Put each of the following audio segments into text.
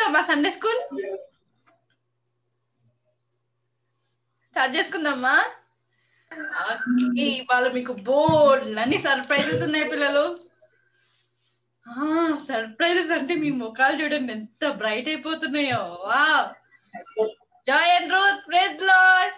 చేసుకుందామా Sunday school? Start చేసుకుందామా? ఇవాళ మీకు బోర్డులన్నీ సర్ప్రైజెస్ ఉన్నాయి పిల్లలు. సర్ప్రైజెస్ అంటే మీ ముఖాలు చూడండి ఎంత బ్రైట్ అయిపోతున్నాయో. Wow! Joy and Ruth, praise Lord.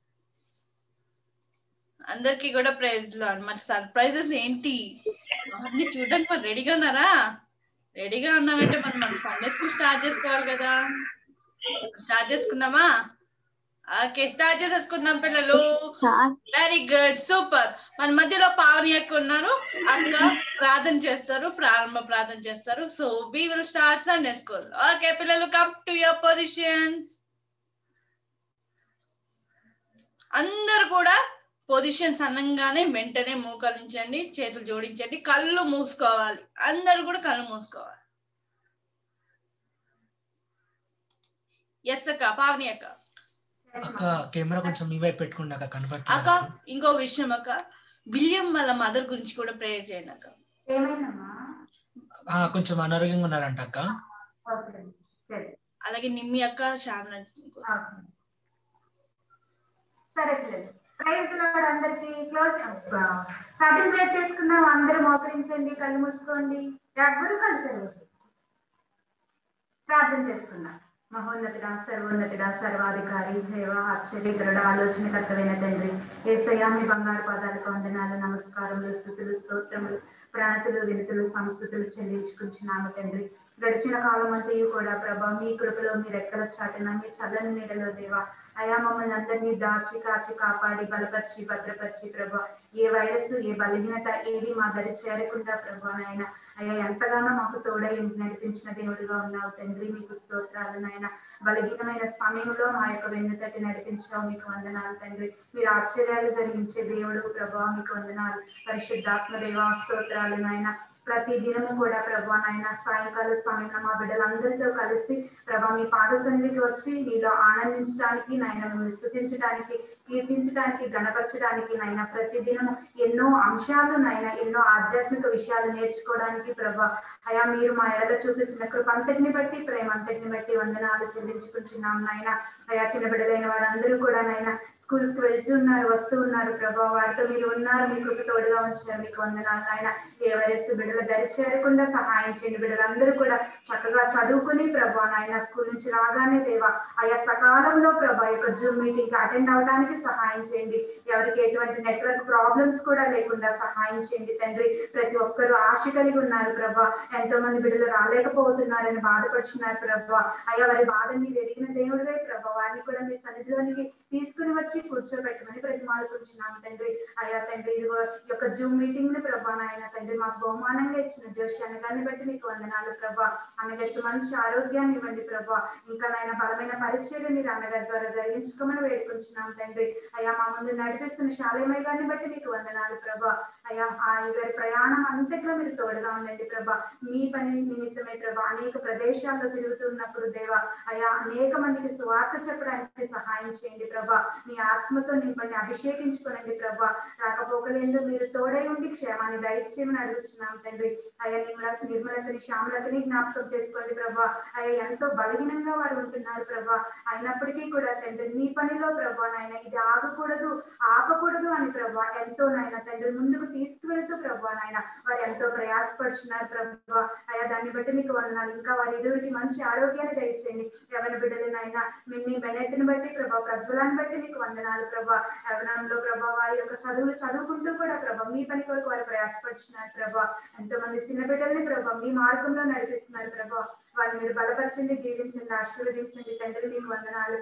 అందరికి కూడా ప్రైజ్ లార్డ్. మరి సర్ప్రైజెస్ ఏంటి అవన్నీ చూడడానికి మరి రెడీగా ఉన్నారా? రెడీగా ఉన్నామంటే మనం సండే స్కూల్ స్టార్ట్ చేసుకోవాలి కదా. స్టార్ట్ చేసుకుందామా? ఓకే, స్టార్ట్ చేసేసుకుందాం పిల్లలు. Very good, super. మన మధ్యలో పావని అక్క ఉన్నారు. అక్క ప్రార్థన చేస్తారు, ప్రారంభ ప్రార్థన చేస్తారు. So we will start Sunday school. Okay పిల్లలు, కమ్ టు యువర్ పొజిషన్. అందరు కూడా పొజిషన్స్ అనగానే వెంటనే మోకరించండి, చేతులు జోడించండి, కళ్ళు మూసుకోవాలి. అందరు కూడా కళ్ళు మూసుకోవాలి. ఎస్ అక్క, పావని అక్క. అక్క కెమెరా కొంచెం మీ వైపు పెట్టుకోండి అక్క, కనపడుతుంది అక్క. ఇంకో విషయం అక్క, విలియం వాళ్ళ మదర్ గురించి కూడా ప్రేయర్ చేయండి అక్క. కొంచెం అనారోగ్యంగా ఉన్నారంట అక్క. అలాగే నిమ్మి అక్క, శ్యామల. సరే పిల్లలు, ప్రైజ్ లార్డ్. అందరికి క్లోజ్ స్టార్టింగ్ ప్రేయర్ చేసుకుందాం. అందరూ మోకరించండి, కళ్ళు మూసుకోండి, ఎవరు కళ్ళు తెరవద్దు. ప్రార్థన చేసుకుందాం. మహోన్నతుడ, సర్వోన్నతుడ, సర్వాధికారి, దేవ, ఆశ్చర్యకరుడ, ఆలోచనకర్తమైన తండ్రి యేసయ్య, మీ బంగారు పాదాలకు వందనాలు, నమస్కారములు, స్తుతులు, స్తోత్రములు, ప్రణతులు, వినతులు, సంస్తుతులు చెల్లించుకుంటున్నాము తండ్రి. గడిచిన కాలం అంతయు కూడా ప్రభా, మీ కృపలో, మీ రెక్కల చాటున, మీ చల్లని నీడలో దేవా అయా మమ్మల్ని అందరినీ దాచి కాచి కాపాడి బలపరిచి భద్రపరిచి ప్రభా, ఏ వైరస్, ఏ బలహీనత ఏది మా దరి చేరకుండా ప్రభా నాయన అయ్యా ఎంతగానో మాకు తోడై నడిపించిన దేవుడిగా ఉన్నావు తండ్రి. మీకు స్తోత్రాలు నాయన. బలహీనమైన సమయంలో మా యొక్క వెన్నుతట్టి నడిపించావు, మీకు వందనాలు తండ్రి. మీరు ఆశ్చర్యాలు జరిగించే దేవుడు ప్రభా, మీకు వందనాలు. పరిశుద్ధాత్మ దేవా స్తోత్రాలు నాయన. ప్రతి దినము కూడా ప్రభా నాయన సాయంకాల సమయంలో మా బిడ్డలందరితో కలిసి ప్రభా మీ పాద సన్నిధికి వచ్చి మీలో ఆనందించడానికి నాయన, మిమ్మల్ని స్తుతించడానికి, కీర్తించడానికి, గణపరచడానికి నాయన ప్రతి దినము ఎన్నో అంశాలు నాయన, ఎన్నో ఆధ్యాత్మిక విషయాలు నేర్చుకోవడానికి ప్రభా అయా మీరు మా ఎడల చూపిస్తున్న కృప అంతటిని బట్టి, ప్రేమ అంతటిని బట్టి వందనాలు చెల్లించుకుంటున్నాం నాయన. అయా చిన్న బిడ్డలైన వారందరూ కూడా నాయన స్కూల్స్ కి వెళ్తున్నారు, వస్తూ ఉన్నారు ప్రభా, వారితో మీరు ఉన్నారు, మీ కృప తోడుగా ఉంచారు, మీకు వందనాలు నాయన. ఏ వైరస్ బిడ్డల దరి చేరకుండా సహాయం చేయండి. బిడ్డలందరూ కూడా చక్కగా చదువుకుని ప్రభా నాయన స్కూల్ నుంచి రాగానే దేవా ఆయా సకాలంలో ప్రభా యొక్క జూమ్ మీటింగ్ అటెండ్ అవడానికి సహాయం చేయండి. ఎవరికి ఎటువంటి నెట్వర్క్ ప్రాబ్లమ్స్ కూడా లేకుండా సహాయం చేయండి తండ్రి. ప్రతి ఒక్కరూ ఆశ కలిగి ఉన్నారు ప్రభా, ఎంతో మంది బిడ్డలు రాలేకపోతున్నారని బాధపడుతున్నారు ప్రభా. అయ్యా వారి బాధని వెరిగిన దేవుడివే ప్రభా, వారిని కూడా మీ సన్నిధిలోనికి తీసుకుని వచ్చి కూర్చోబెట్టమని ప్రతిమాలుకుంటున్నాం తండ్రి. అయ్యా తండ్రి, ఇదిగో ఈ యొక్క జూమ్ మీటింగ్ ని ప్రభా నాయన తండ్రి మాకు బహుమానంగా ఇచ్చిన జోషి అన్నగారిని బట్టి మీకు వందనాలు ప్రభా. అన్నగారికి మంచి ఆరోగ్యాన్ని ఇవ్వండి ప్రభా. ఇంకా నాయన బలమైన పరిచయం మీరు అన్నగారి ద్వారా జరిగించుకోమని వేడుకుంటున్నాం తండ్రి. అయ్యా మా ముందు నడిపిస్తున్న శాలేమయ్య గారిని బట్టి మీకు వందనాలు ప్రభా. అయ్యా ఆ గారి ప్రయాణం అంతట్లో మీరు తోడుగా ఉండండి ప్రభా. మీ పని నిమిత్తమే ప్రభా అనేక ప్రదేశాల్లో తిరుగుతున్నప్పుడు దేవా అయ్యా అనేక మందికి సువార్త చెప్పడానికి సహాయం చేయండి ప్రభా. మీ ఆత్మతో నింపండి, అభిషేకించుకోనండి ప్రభా. రాకపోకలేందు మీరు తోడై ఉండి క్షేమాన్ని దయచేయమని అడుగుతున్నాం తండ్రి. అయ్యా నిర్మలతని, శ్యామలతని జ్ఞాపకం చేసుకోండి ప్రభా. అయ్యా ఎంతో బలహీనంగా వారు ఉంటున్నారు ప్రభా, అయినప్పటికీ కూడా తండ్రి మీ పనిలో ప్రభా నాయన ఇది ఆగకూడదు, ఆపకూడదు అని ప్రభా ఎంతో నాయన తండ్రి ముందుకు తీసుకువెళ్తూ ప్రభా నాయన వారు ఎంతో ప్రయాసపడుతున్నారు ప్రభా. అయ్యా దాన్ని బట్టి మీకు వందనాలు. ఇంకా వారి ఇరువురికి మంచి ఆరోగ్యాన్ని దయచేయండి. ఎవరి బిడ్డలు నాయన మీ బెనెత్తిని బట్టి ప్రభా, ప్రజ్వలాన్ని బట్టి మీకు వందనాలు ప్రభా. యవనంలో ప్రభా వారి యొక్క చదువులు చదువుకుంటూ కూడా ప్రభా మీ పని కొరకు వారు ప్రయాసపడుతున్నారు ప్రభా. ఎంతో మంది చిన్న బిడ్డల్ని ప్రభా మీ మార్గంలో నడిపిస్తున్నారు ప్రభా. వారిని మీరు బలపరచండి, దీవించండి, ఆశీర్వదించండి తండ్రి. మీకు వందనాలు.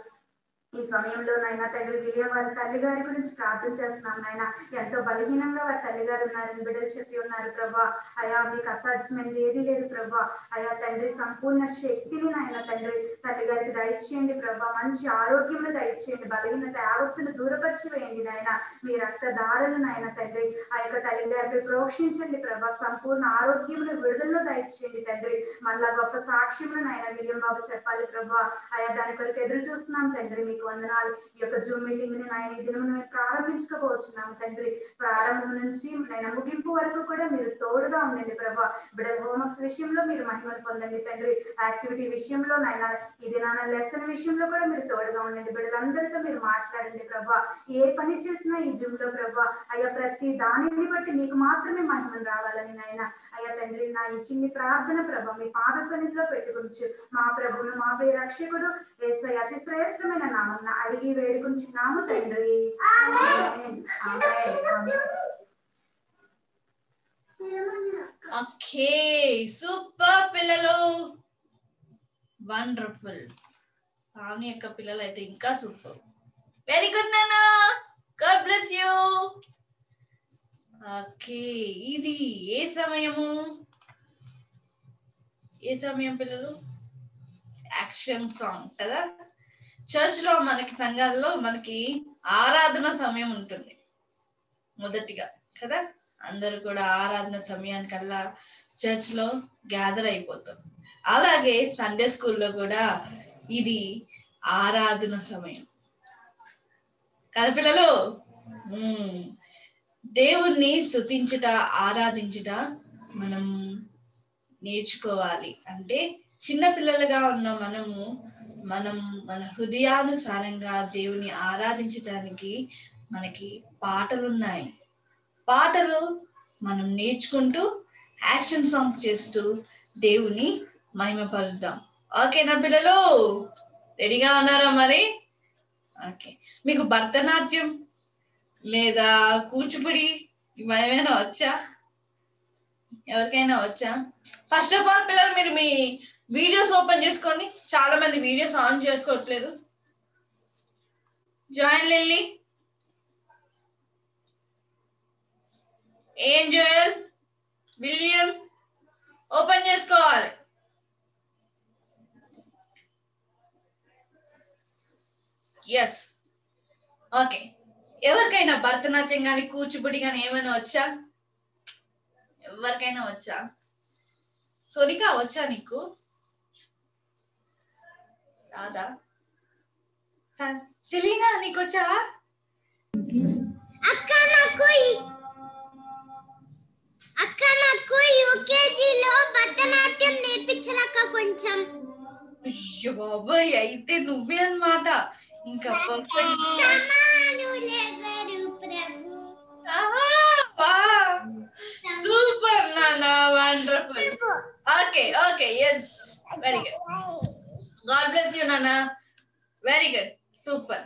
ఈ సమయంలో నాయన తండ్రి విలియం వారి తల్లి గారి గురించి ప్రార్థన చేస్తున్నాం నాయన. ఎంతో బలహీనంగా వారి తల్లి గారు ఉన్నారని బిడ్డలు చెప్పి ఉన్నారు ప్రభా. అయా మీకు అసాధ్యమైనది ఏదీ లేదు ప్రభా. అయా తండ్రి సంపూర్ణ శక్తిని నాయన తండ్రి తల్లి గారికి దయచేయండి ప్రభా. మంచి ఆరోగ్యమును దయచేయండి, బలహీనత యావత్తును దూరపరిచి వేయండి నాయన. మీ రక్తదారులు నాయన తండ్రి ఆ యొక్క తల్లి గారికి ప్రోక్షించండి ప్రభా. సంపూర్ణ ఆరోగ్యమును విడుదలలో దయచేయండి తండ్రి. మళ్ళా గొప్ప సాక్ష్యములు నాయన విలియం బాబు చెప్పాలి ప్రభా. అయా దాని కొరకు ఎదురు చూస్తున్నాం తండ్రి. మీ మీకు వందనాలు. ఈ యొక్క జూమ్ మీటింగ్ ని నాయన ఈ దినం మేము ప్రారంభించుకోబోతున్నాము తండ్రి. ప్రారంభం నుంచి నాయన ముగింపు వరకు కూడా మీరు తోడుగా ఉండండి ప్రభా. బిడ్డల హోంవర్క్స్ విషయంలో మీరు మహిమను పొందండి తండ్రి. యాక్టివిటీ విషయంలో నాయన ఈ దినాన లెసన్ విషయంలో కూడా మీరు తోడుగా ఉండండి. బిడ్డలందరితో మీరు మాట్లాడండి ప్రభా. ఏ పని చేసినా ఈ జూమ్ లో ప్రభా అయ్యా ప్రతి దానిని బట్టి మీకు మాత్రమే మహిమను రావాలని నాయన అయ్యా తండ్రి నా ఈ చిన్ని ప్రార్థన ప్రభా మీ పాద సన్నిధిలో పెట్టుకుంటూ మా ప్రభువును మా ప్రియ రక్షకుడు యేసయ్య అతి శ్రేష్టమైన నామమున అడిగి వేడుకుంటున్నాము తండ్రి. ఆమేన్. ఆమేన్. ఓకే, సూపర్ పిల్లలు, వండర్ఫుల్. పావని యొక్క పిల్లలు అయితే ఇంకా సూపర్. వెరీ గుడ్ నానా, గాడ్ బ్లెస్ యూ. ఓకే, ఇది ఏ సమయము? ఏ సమయం పిల్లలు? యాక్షన్ సాంగ్ కదా. చర్చ్ లో మనకి సంఘాల్లో మనకి ఆరాధన సమయం ఉంటుంది మొదటిగా కదా. అందరూ కూడా ఆరాధన సమయానికల్లా చర్చ్ లో గ్యాదర్ అయిపోతాం. అలాగే సండే స్కూల్లో కూడా ఇది ఆరాధన సమయం కదా పిల్లలు. దేవుణ్ణి స్తుతించుట, ఆరాధించుట మనం నేర్చుకోవాలి. అంటే చిన్న పిల్లలుగా ఉన్న మనం మన హృదయానుసారంగా దేవుని ఆరాధించడానికి మనకి పాటలున్నాయి. పాటలు మనం నేర్చుకుంటూ యాక్షన్ సాంగ్ చేస్తూ దేవుని మహిమపరుద్దాం. ఓకేనా పిల్లలు? రెడీగా ఉన్నారా మరి? ఓకే, మీకు భరతనాట్యం లేదా కూచిపూడి ఏమైనా వచ్చా? ఎవరికైనా వచ్చా? ఫస్ట్ ఆఫ్ ఆల్ పిల్లలు మీరు మీ వీడియోస్ ఓపెన్ చేసుకోండి. చాలా మంది వీడియోస్ ఆన్ చేసుకోవట్లేదు. Join Lilly, Angel, William open చేసుకోవాలి. Yes, okay. ఎవరికైనా భరతనాట్యం కానీ కూచిపూడి కానీ ఏమైనా వచ్చా? ఎవరికైనా వచ్చా? సోనికా వచ్చా నీకు? రాదా? సెలీనా నీకు వచ్చా? అక్క నాకు యూకేజీలో భరతనాట్యం నేర్పించరాక కొంచెం. అయ్యో బాబోయ్, అయితే నువ్వే అన్నమాట. ఇంకా సూపర్ నానా, wonderful. Okay okay, yes, very good. God bless you నానా, వెరీ గుడ్, సూపర్.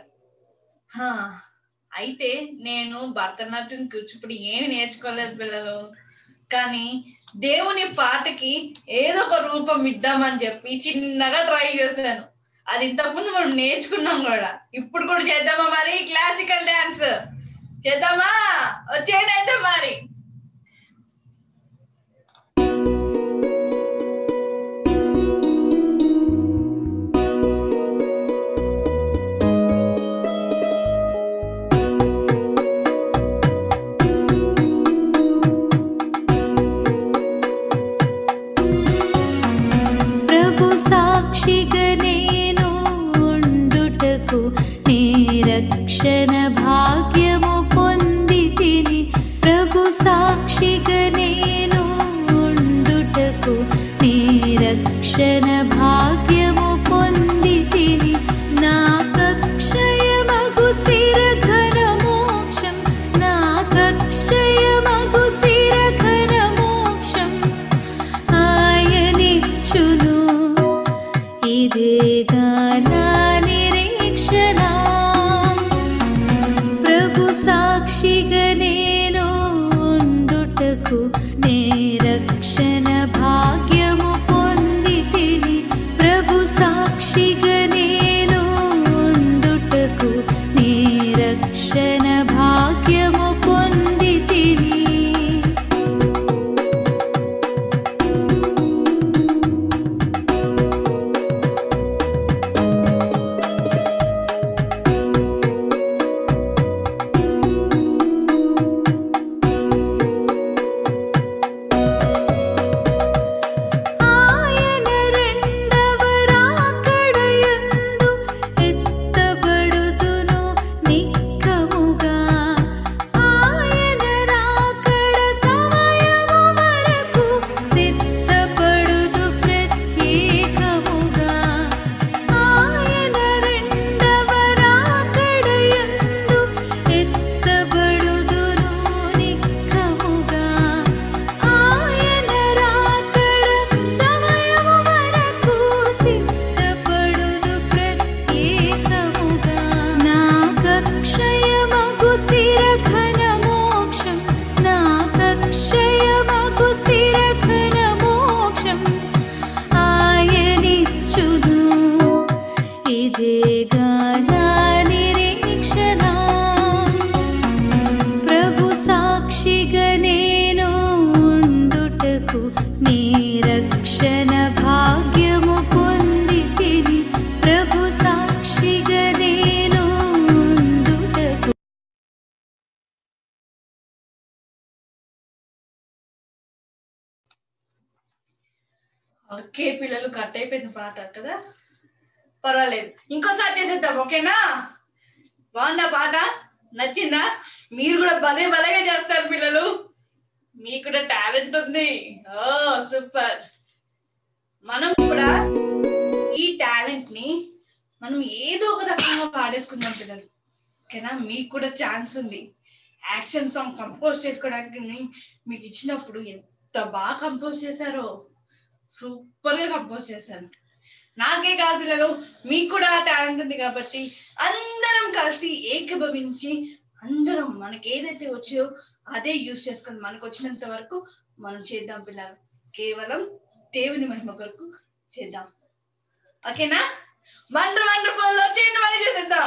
అయితే నేను భరతనాట్యం కూచిపూడి ఏమి నేర్చుకోలేదు పిల్లలు. కానీ దేవుని పాటకి ఏదో ఒక రూపం ఇద్దామని చెప్పి చిన్నగా ట్రై చేశాను. అది ఇంతకుముందు మనం నేర్చుకున్నాం కూడా. ఇప్పుడు కూడా చేద్దామా మరి? క్లాసికల్ డాన్స్ చేద్దామా? వచ్చేయండి అయితే మరి. రక్షణ భాగ్యము పొందితిని. ప్రభు సాక్షిగా నేను ఉండుటకు నీ రక్షణ భాగ్యము పొందితిని. నాకక్షయమగు స్థిర ఘన మోక్షం, నాకక్షయమగు స్థిర ఘన మోక్షం ఆయనిచ్చును. ఇదేగా నా నిరీక్షణ. సాక్షిగా నేను ఉండుటకు నే రక్షణ భాగ్యము పొందితిని. ప్రభు సాక్షిగా నేను ఉండుటకు నీ రక్షణ భాగ్యము పొందితిని. ఆయన రెండవ రాకడయందు గానా నిరీక్షణ ప్రభు సాక్షిగా నేను ఉండుటకు నీ రక్షణ భాగ్యము పొందితిని ప్రభు సాక్షిగా నేను ఉండుటకు. ఓకే పిల్లలు, కట్ అయిపోయిన పాట కదా, పర్వాలేదు, ఇంకోసారి చేసేద్దాం. ఓకేనా? బాగుందా పాట? నచ్చిందా? మీరు కూడా భలే భలేగా చేస్తారు పిల్లలు, మీకు కూడా టాలెంట్ ఉంది. Oh super. మనం కూడా ఈ టాలెంట్ ని మనం ఏదో ఒక రకంగా వాడేసుకుందాం పిల్లలు. ఓకేనా? మీకు కూడా ఛాన్స్ ఉంది. యాక్షన్ సాంగ్ కంపోజ్ చేసుకోవడానికి మీకు ఇచ్చినప్పుడు ఎంత బాగా కంపోజ్ చేశారో, సూపర్ గా కంపోజ్ చేశారు. నాకే కాదు పిల్లలు, మీకు కూడా టాలెంట్ ఉంది కాబట్టి అందరం కలిసి ఏకీభవించి అందరం మనకి ఏదైతే వచ్చో అదే యూజ్ చేసుకొని మనకు వచ్చినంత వరకు మనం చేద్దాం పిల్లలు. కేవలం దేవుని మహిమ కొరకు చేద్దాం. ఓకేనా? వండర్ఫుల్. వచ్చేయండి, మళ్ళీ చేసేద్దాం.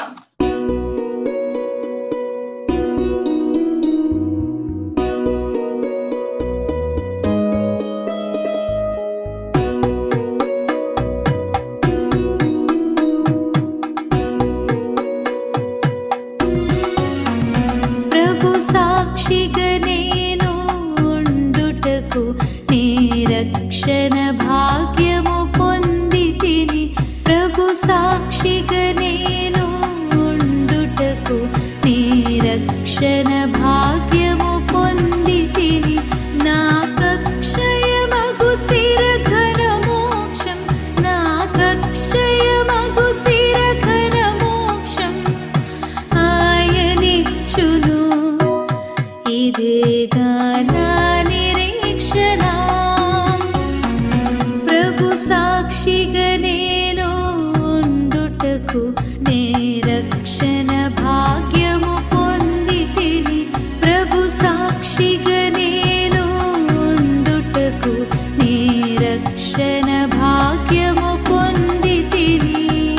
సాక్షిగా నేను ఉండుటకు నీ రక్షణ భాగ్యము పొందితిని ప్రభు సాక్షిగా నేను ఉండుటకు నీ రక్షణ భాగ్యము పొందితిని నాకక్షయమగు స్థిర ఘన మోక్షం నాకక్షయమగు స్థిర ఘన మోక్షం ఆయనిచ్చును ఇదేగా నా నిరీక్షణ ప్రభు సాక్షిగా నేను ఉండుటకు నీ రక్షణ భాగ్యము పొందితిని ప్రభు సాక్షిగా నేను ఉండుటకు నీ రక్షణ భాగ్యము పొందితిని.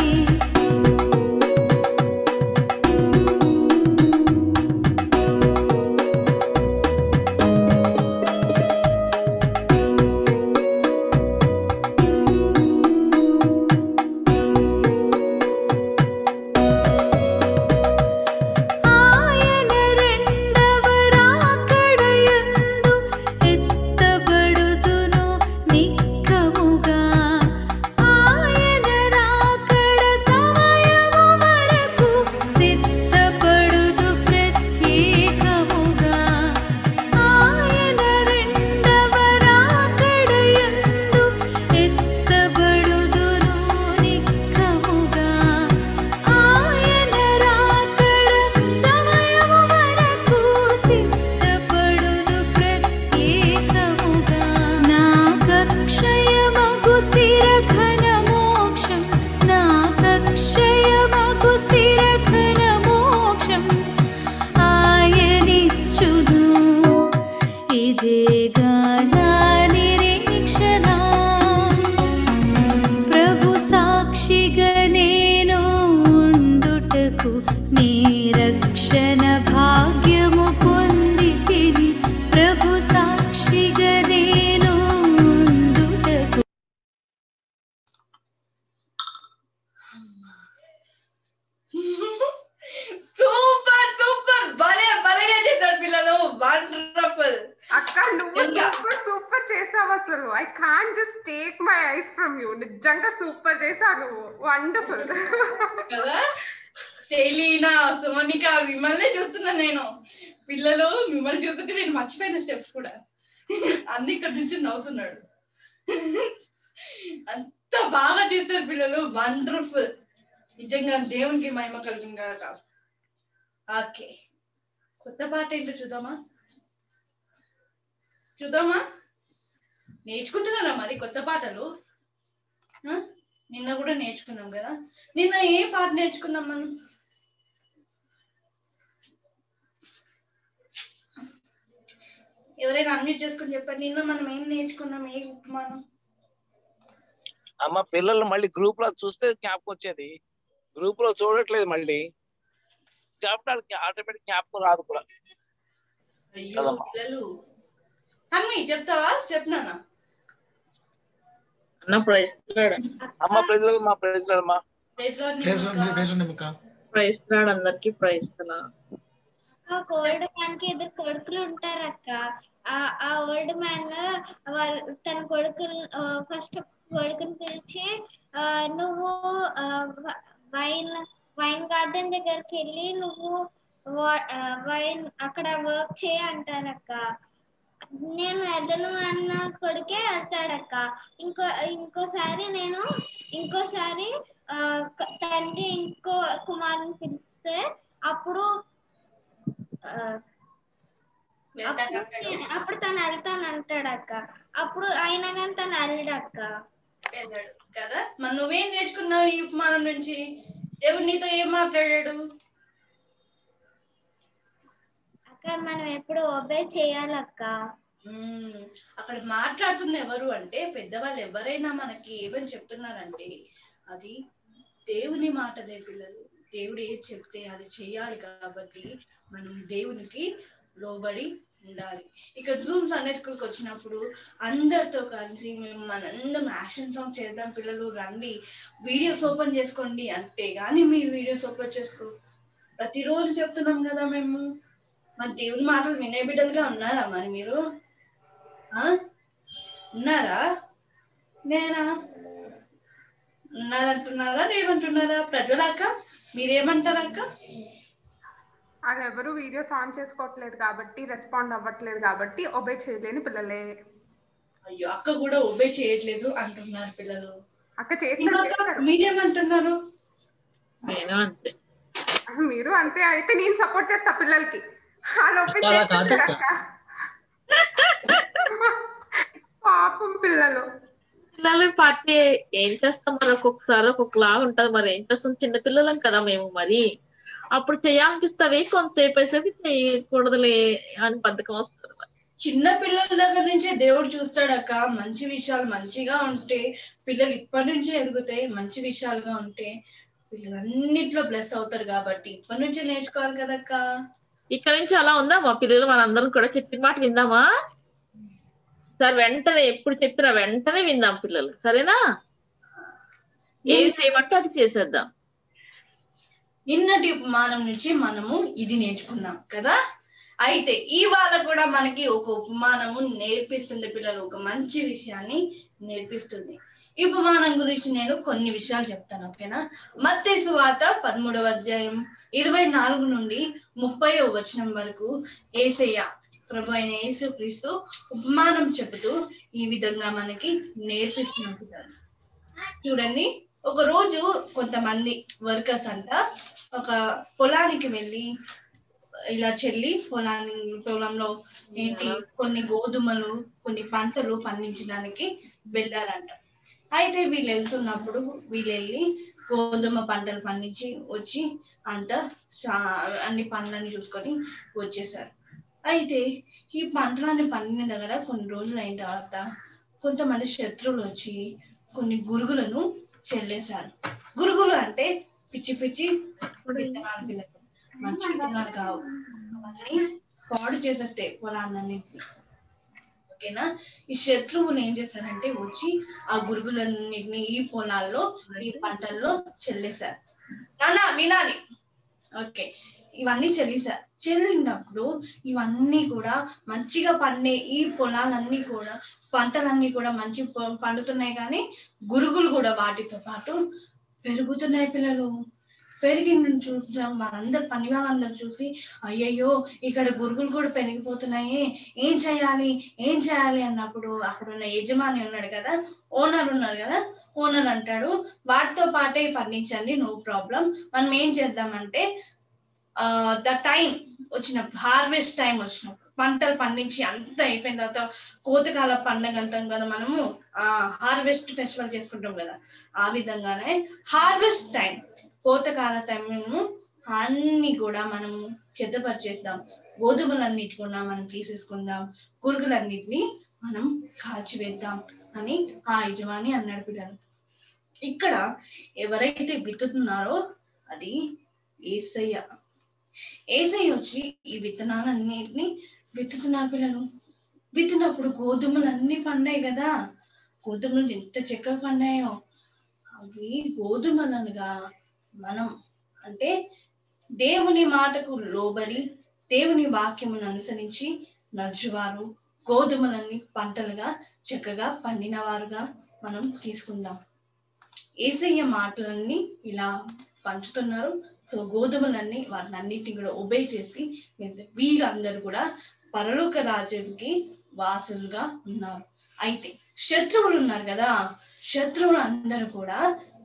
నీ రక్షణ భాగ్యము పొందితిని ప్రభు సాక్షిగా నేను ఉండుటకు. సూపర్ సూపర్, భలే భలేగా చేశారు పిల్లలు. వండర్ఫుల్. అక్క నువ్వు సూపర్ సూపర్ చేసావు అసలు. I can't just take my eyes from you. నిజంగా సూపర్ చేసావు నువ్వు. వండర్ఫుల్ కదా? శైలీనా, సుమనిక, మిమ్మల్ని చూస్తున్నా నేను. పిల్లలు మిమ్మల్ని చూస్తుంటే నేను మర్చిపోయిన స్టెప్స్ కూడా అన్ని ఇక్కడ నుంచి నవ్వుతున్నాడు. అంత బాగా చేస్తారు పిల్లలు. వండర్ఫుల్. నిజంగా దేవునికి మహిమ కలిగింది కదా. ఓకే, కొత్త పాట ఏంటో చూద్దామా? నేర్చుకుంటున్నారా మరి కొత్త పాటలు? నిన్న కూడా నేర్చుకున్నాం కదా. నిన్న ఏ పాట నేర్చుకున్నాం మనం? ఎవరైనా అన్మ్యూట్ చేసుకుని చెప్పండి. నిన్న మనం ఏం నేర్చుకున్నాం? ఏ ఉపమానం? అమ్మ పిల్లలు మళ్ళీ గ్రూప్ లో చూస్తే జ్ఞాపకం వచ్చేది. గ్రూప్ లో చూడట్లేదు మళ్ళీ జ్ఞాపకాలకి ఆటోమేటిక్ జ్ఞాపకం రాదు కూడా అయ్యో పిల్లలు అమ్మి చెప్తావా చెప్పినానా అన్న ప్రైజ్ అమ్మ ప్రెసిడెంట్ మా ప్రెసిడెంట్ అమ్మా ప్రైజ్ రాడు అందరికి ప్రైజ్ ఓల్డ్ మ్యాన్ కి ఇద్దరు కొడుకులు ఉంటారు అక్క. ఆ ఓల్డ్ మ్యాన్ తన కొడుకులు ఫస్ట్ కొడుకుని పిలిచి నువ్వు వైన్ గార్డెన్ దగ్గరికి వెళ్ళి నువ్వు వైన్ అక్కడ వర్క్ చేయ అంటారక్క. నేను వెళ్ళను అన్న కొడుకే వెళ్తాడక్క. ఇంకోసారి తండ్రి ఇంకో కుమారుని పిలిస్తే అప్పుడు తను వెళ్తానంటాడక్క. అప్పుడు అయినా కానీ తను వెళ్ళడక్క. వెళ్ళాడు కదా. మరి నువ్వేం నేర్చుకున్నావు ఈ ఉపమానం నుంచి? దేవుడు నీతో ఏం మాట్లాడాడు? అక్క మనం ఎప్పుడు ఒబే చేయాలక్క. అక్కడ మాట్లాడుతుంది ఎవరు అంటే పెద్దవాళ్ళు ఎవరైనా మనకి ఏమని చెప్తున్నారంటే అది దేవుని మాటదే పిల్లలు. దేవుడు ఏది చెప్తే అది చెయ్యాలి. కాబట్టి మనం దేవునికి లోబడి ఉండాలి. ఇక్కడ జూమ్ సండే స్కూల్కి వచ్చినప్పుడు అందరితో కలిసి మేము మనందరం యాక్షన్ సాంగ్ చేద్దాం పిల్లలు రండి, వీడియోస్ ఓపెన్ చేసుకోండి అంటే గానీ మీరు వీడియోస్ ఓపెన్ చేసుకో. ప్రతిరోజు చెప్తున్నాం కదా మేము. మరి దేవుని మాటలు వినే బిడ్డలుగా ఉన్నారా? మరి మీరు ఉన్నారా? నేనా ఉన్నారంటున్నారా లేదంటున్నారా? ప్రజలక్క మీరేమంటారక్క? వాళ్ళు ఎవరు వీడియోస్ ఆన్ చేసుకోవట్లేదు కాబట్టి, రెస్పాండ్ అవ్వట్లేదు కాబట్టి ఒబే చేయలేని పిల్లలే. అయ్యో అక్క కూడా ఒబే చేయట్లేదు అంటున్నారు పిల్లలు. అక్క చేస్తారు. మీరేమంటున్నారు? మీరు అంతే అయితే నేను సపోర్ట్ చేస్తా పిల్లలకి. పాపం పిల్లలు పార్టీ ఏం చేస్తాం మరి, ఒక్కొక్కసారి ఒక్కొక్కలాగా ఉంటది. మరి ఏం చేస్తాం, చిన్న పిల్లలం కదా మేము. మరి అప్పుడు చేయాలనిపిస్తుంది, కొంతసేపు వేసేది చేయకూడదులే అని బద్ధకం వస్తుంది. చిన్న పిల్లల దగ్గర నుంచే దేవుడు చూస్తాడక్క. మంచి విషయాలు మంచిగా ఉంటే పిల్లలు ఇప్పటి నుంచే ఎదుగుతాయి. మంచి విషయాలుగా ఉంటే పిల్లలు అన్నిట్లో బ్లెస్ అవుతారు. కాబట్టి ఇప్పటి నుంచే నేర్చుకోవాలి కదక్క. ఇక్కడ నుంచి అలా ఉందా మా పిల్లలు మనందరం కూడా చెప్పిన మాట విందామా? సార్ వెంటనే ఎప్పుడు చెప్పినా వెంటనే విందాం పిల్లలు, సరేనా? ఏది చేయమంటే అది చేసేద్దాం. నిన్నటి ఉపమానం నుంచి మనము ఇది నేర్చుకున్నాం కదా. అయితే ఇవాళ కూడా మనకి ఒక ఉపమానము నేర్పిస్తుంది పిల్లలు, ఒక మంచి విషయాన్ని నేర్పిస్తుంది. ఈ ఉపమానం గురించి నేను కొన్ని విషయాలు చెప్తాను, ఓకేనా? మత్తయి సువార్త 13వ అధ్యాయం 24 నుండి 30వ వచనం వరకు యేసయ్య ప్రభు అయిన యేసుక్రీస్తు ఉపమానం చెబుతూ ఈ విధంగా మనకి నేర్పిస్తున్నారు. చూడండి, ఒక రోజు కొంతమంది వర్కర్స్ అంట ఒక పొలానికి వెళ్ళి ఇలా పొలంలో ఏంటి కొన్ని గోధుమలు కొన్ని పంటలు పండించడానికి వెళ్ళారంట. అయితే వీళ్ళు వెళ్తున్నప్పుడు వీళ్ళు గోధుమ పంటలు పండించి వచ్చి అన్ని పండ్లని చూసుకొని వచ్చేసారు. అయితే ఈ పంటలన్నీ పండిన దగ్గర కొన్ని రోజులు అయిన తర్వాత కొంతమంది శత్రువులు వచ్చి కొన్ని గురుగులను చెల్లేశారు. గురుగులు అంటే పిచ్చి విత్తనాలు పిల్లలు, మంచి విత్తనాలు కావు. అవన్నీ పాడు చేసేస్తాయి పొలాలన్నింటినీ, ఓకేనా? ఈ శత్రువులు ఏం చేశారంటే వచ్చి ఆ గురుగులన్నిటిని ఈ పొలాల్లో ఈ పంటల్లో చెల్లేశారు. నాన్న వినాలి, ఓకే? ఇవన్నీ చెల్లినప్పుడు ఇవన్నీ కూడా మంచిగా పండే ఈ పొలాలన్నీ కూడా పంటలన్నీ కూడా మంచి పండుతున్నాయి, కానీ గురుగులు కూడా వాటితో పాటు పెరుగుతున్నాయి పిల్లలు. పెరిగిన చూసాం పని వాళ్ళందరూ చూసి అయ్యయ్యో ఇక్కడ గురుగులు కూడా పెరిగిపోతున్నాయి, ఏం చేయాలి అన్నప్పుడు అక్కడున్న యజమాని ఉన్నాడు కదా, ఓనర్ ఉన్నారు కదా, ఓనర్ అంటాడు వాటితో పాటే పండించండి, నో ప్రాబ్లం. మనం ఏం చేద్దామంటే ద టైం వచ్చినప్పుడు, హార్వెస్ట్ టైం వచ్చినప్పుడు, పంటలు పండించి అంతా అయిపోయిన తర్వాత కోతకాల పండుగ అంటాం కదా మనము, హార్వెస్ట్ ఫెస్టివల్ చేసుకుంటాం కదా, ఆ విధంగానే హార్వెస్ట్ టైం కోతకాల టైంను అన్ని కూడా మనము సిద్ధపరిచేస్తాం. గోధుమలన్నిటి కూడా మనం తీసేసుకుందాం, గురుగులన్నిటిని మనం కాల్చివేద్దాం అని ఆ యజమాని అన్నాడు పిల్లలు. ఇక్కడ ఎవరైతే విత్తుతున్నారో అది యేసయ్య. యేసయ్య వచ్చి ఈ విత్తనాలన్నిటిని విత్తుతున్నారు పిల్లలు. విత్తినప్పుడు గోధుమలు అన్ని పండాయి కదా, గోధుమలు ఎంత చక్కగా పండాయో. అవి గోధుమలనగా మనం అంటే దేవుని మాటకు లోబడి దేవుని వాక్యమును అనుసరించి నడుచువారు గోధుమలన్నీ పంటలుగా చక్కగా పండిన వారుగా మనం తీసుకుందాం. యేసయ్య మాటలన్నీ ఇలా పంచుతున్నారు. సో గోధుమలన్నీ వాటినన్నిటిని కూడా ఒబే చేసి వీరందరూ కూడా పరలోక రాజ్యానికి వాసులుగా ఉన్నారు. అయితే శత్రువులు ఉన్నారు కదా, శత్రువులు అందరూ కూడా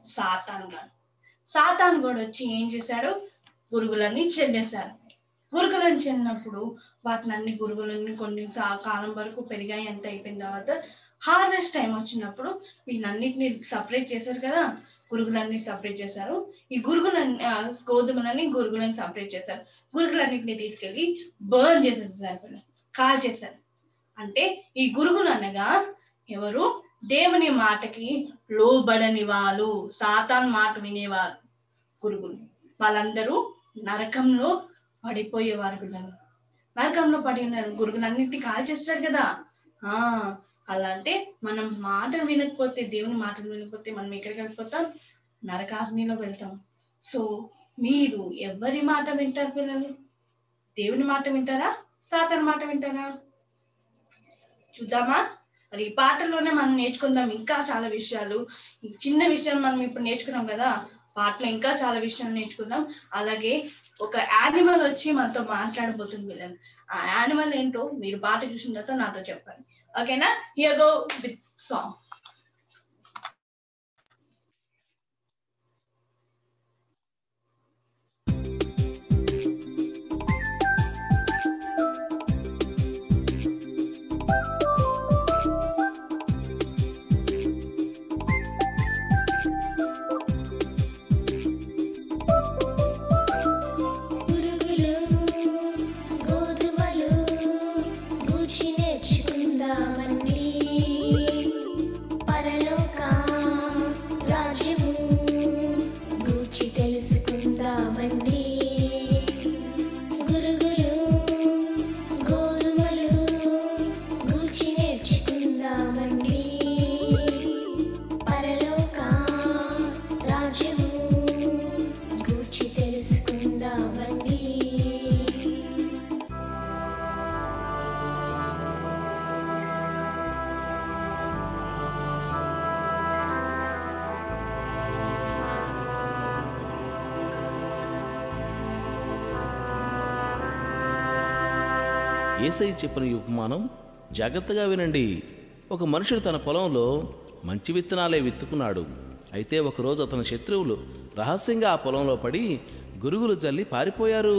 సాతాను కూడా వచ్చి ఏం చేశాడు, గురుగులన్నీ చెల్లేశారు. గురుగులను చెల్లినప్పుడు వాటిని గురుగులన్నీ కొన్ని కాలం వరకు పెరిగాయి. ఎంత అయిపోయిన తర్వాత హార్వెస్ట్ టైం వచ్చినప్పుడు వీళ్ళన్నిటిని సపరేట్ చేశారు కదా, గురుగులన్నీ సపరేట్ చేశారు. ఈ గోధుమలన్నీ గురుగులను సపరేట్ చేశారు. గురుగులన్నిటిని తీసుకెళ్లి బర్న్ చేసేసారు, కాల్ చేశారు. అంటే ఈ గురుగులు అనగా ఎవరు, దేవుని మాటకి లోబడని వాళ్ళు, సాతాను మాట వినేవారు గురుగులు. వాళ్ళందరూ నరకంలో పడిపోయేవారు పిల్లలు. నరకంలో పడి ఉన్నారు, గురుగులన్నిటిని కాల్ చేస్తారు కదా. అలా అంటే మనం మాట వినకపోతే, దేవుని మాటలు వినకపోతే మనం ఎక్కడికి వెళ్ళిపోతాం, నరకాగ్నిలో వెళ్తాం. సో మీరు ఎవరి మాట వింటారు పిల్లలు? దేవుని మాట వింటారా, సాతాను మాట వింటారా? చూద్దామా? మరి ఈ పాటల్లోనే మనం నేర్చుకుందాం ఇంకా చాలా విషయాలు. ఈ చిన్న విషయాలు మనం ఇప్పుడు నేర్చుకున్నాం కదా, పాటలో ఇంకా చాలా విషయాలు నేర్చుకుందాం. అలాగే ఒక యానిమల్ వచ్చి మనతో మాట్లాడబోతుంది పిల్లలు. ఆ యానిమల్ ఏంటో మీరు పాట చూసిన తర్వాత నాతో చెప్పండి, ఓకేనా? Here go with song. Yesayya చెప్పిన ఈ ఉపమానం జాగ్రత్తగా వినండి. ఒక మనుషుడు తన పొలంలో మంచి విత్తనాలే విత్తుకున్నాడు. అయితే ఒకరోజు అతని శత్రువులు రహస్యంగా ఆ పొలంలో పడి గురుగులు జల్లి పారిపోయారు.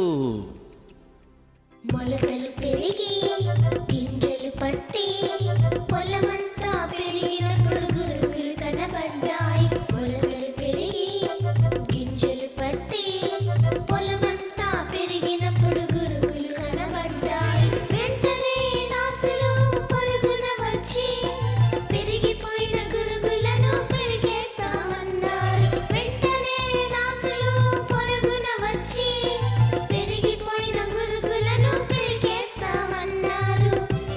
మొలకలు పెరిగి గింజలు పట్టి పొలమంతా పెరిగినప్పుడు గురుగులు కనబడ్డాయి. మొలకలు పెరిగి గింజలు పట్టి పొలమంతా పెరిగినప్పుడు గురుగులు కనబడ్డాయి. వెంటనే దాసులు పరుగున వచ్చి పెరిగిపోయిన గురుగులను పెరిగేస్తామన్నారు. వెంటనే దాసులు పరుగున వచ్చి పెరిగిపోయిన గురుగులను పెరిగేస్తామన్నారు.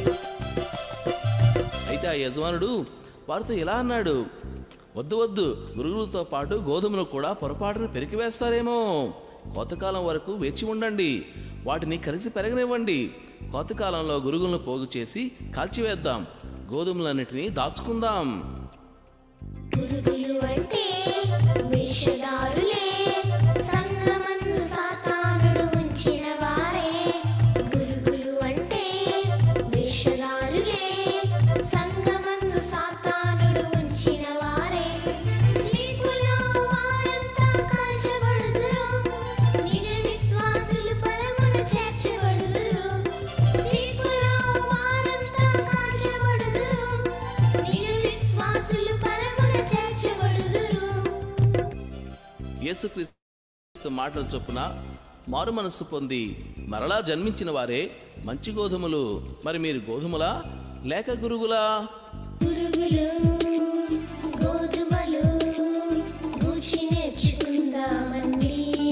అయితే ఆ యజమానుడు వారితో ఇలా అన్నాడు, వద్దు వద్దు, గురుగులతో పాటు గోధుమలు కూడా పొరపాటును పెరికివేస్తారేమో. కోతకాలం వరకు వేచి ఉండండి, వాటిని కలిసి పెరగనివ్వండి. కోతకాలంలో గురుగులను పోగు చేసి కాల్చివేద్దాం, గోధుమలన్నిటినీ దాచుకుందాం. గురుగులు అంటే వేషధారులే, సంఘమందు సాతానుడు ఉంచిన వారే. గురుగులు అంటే వేషధారులే, సంఘమందు సాతానుడు ఉంచిన వారే. తీర్పులో వారంతా కాల్చబడుదురు, నిజ విశ్వాసులు పరమున చేర్చబడుదురు. తీర్పులో వారంతా కాల్చబడుదురు, నిజ విశ్వాసులు పరమున చేర్చబడుదురు. యేసుక్రీస్తు మాటల చొప్పున మారు మనస్సు పొంది మరలా జన్మించిన వారే మంచి గోధుమలు. మరి మీరు గోధుమలా లేక గురుగులా? గురుగులు గోధుమలు గూర్చి నేర్చుకుందామండి.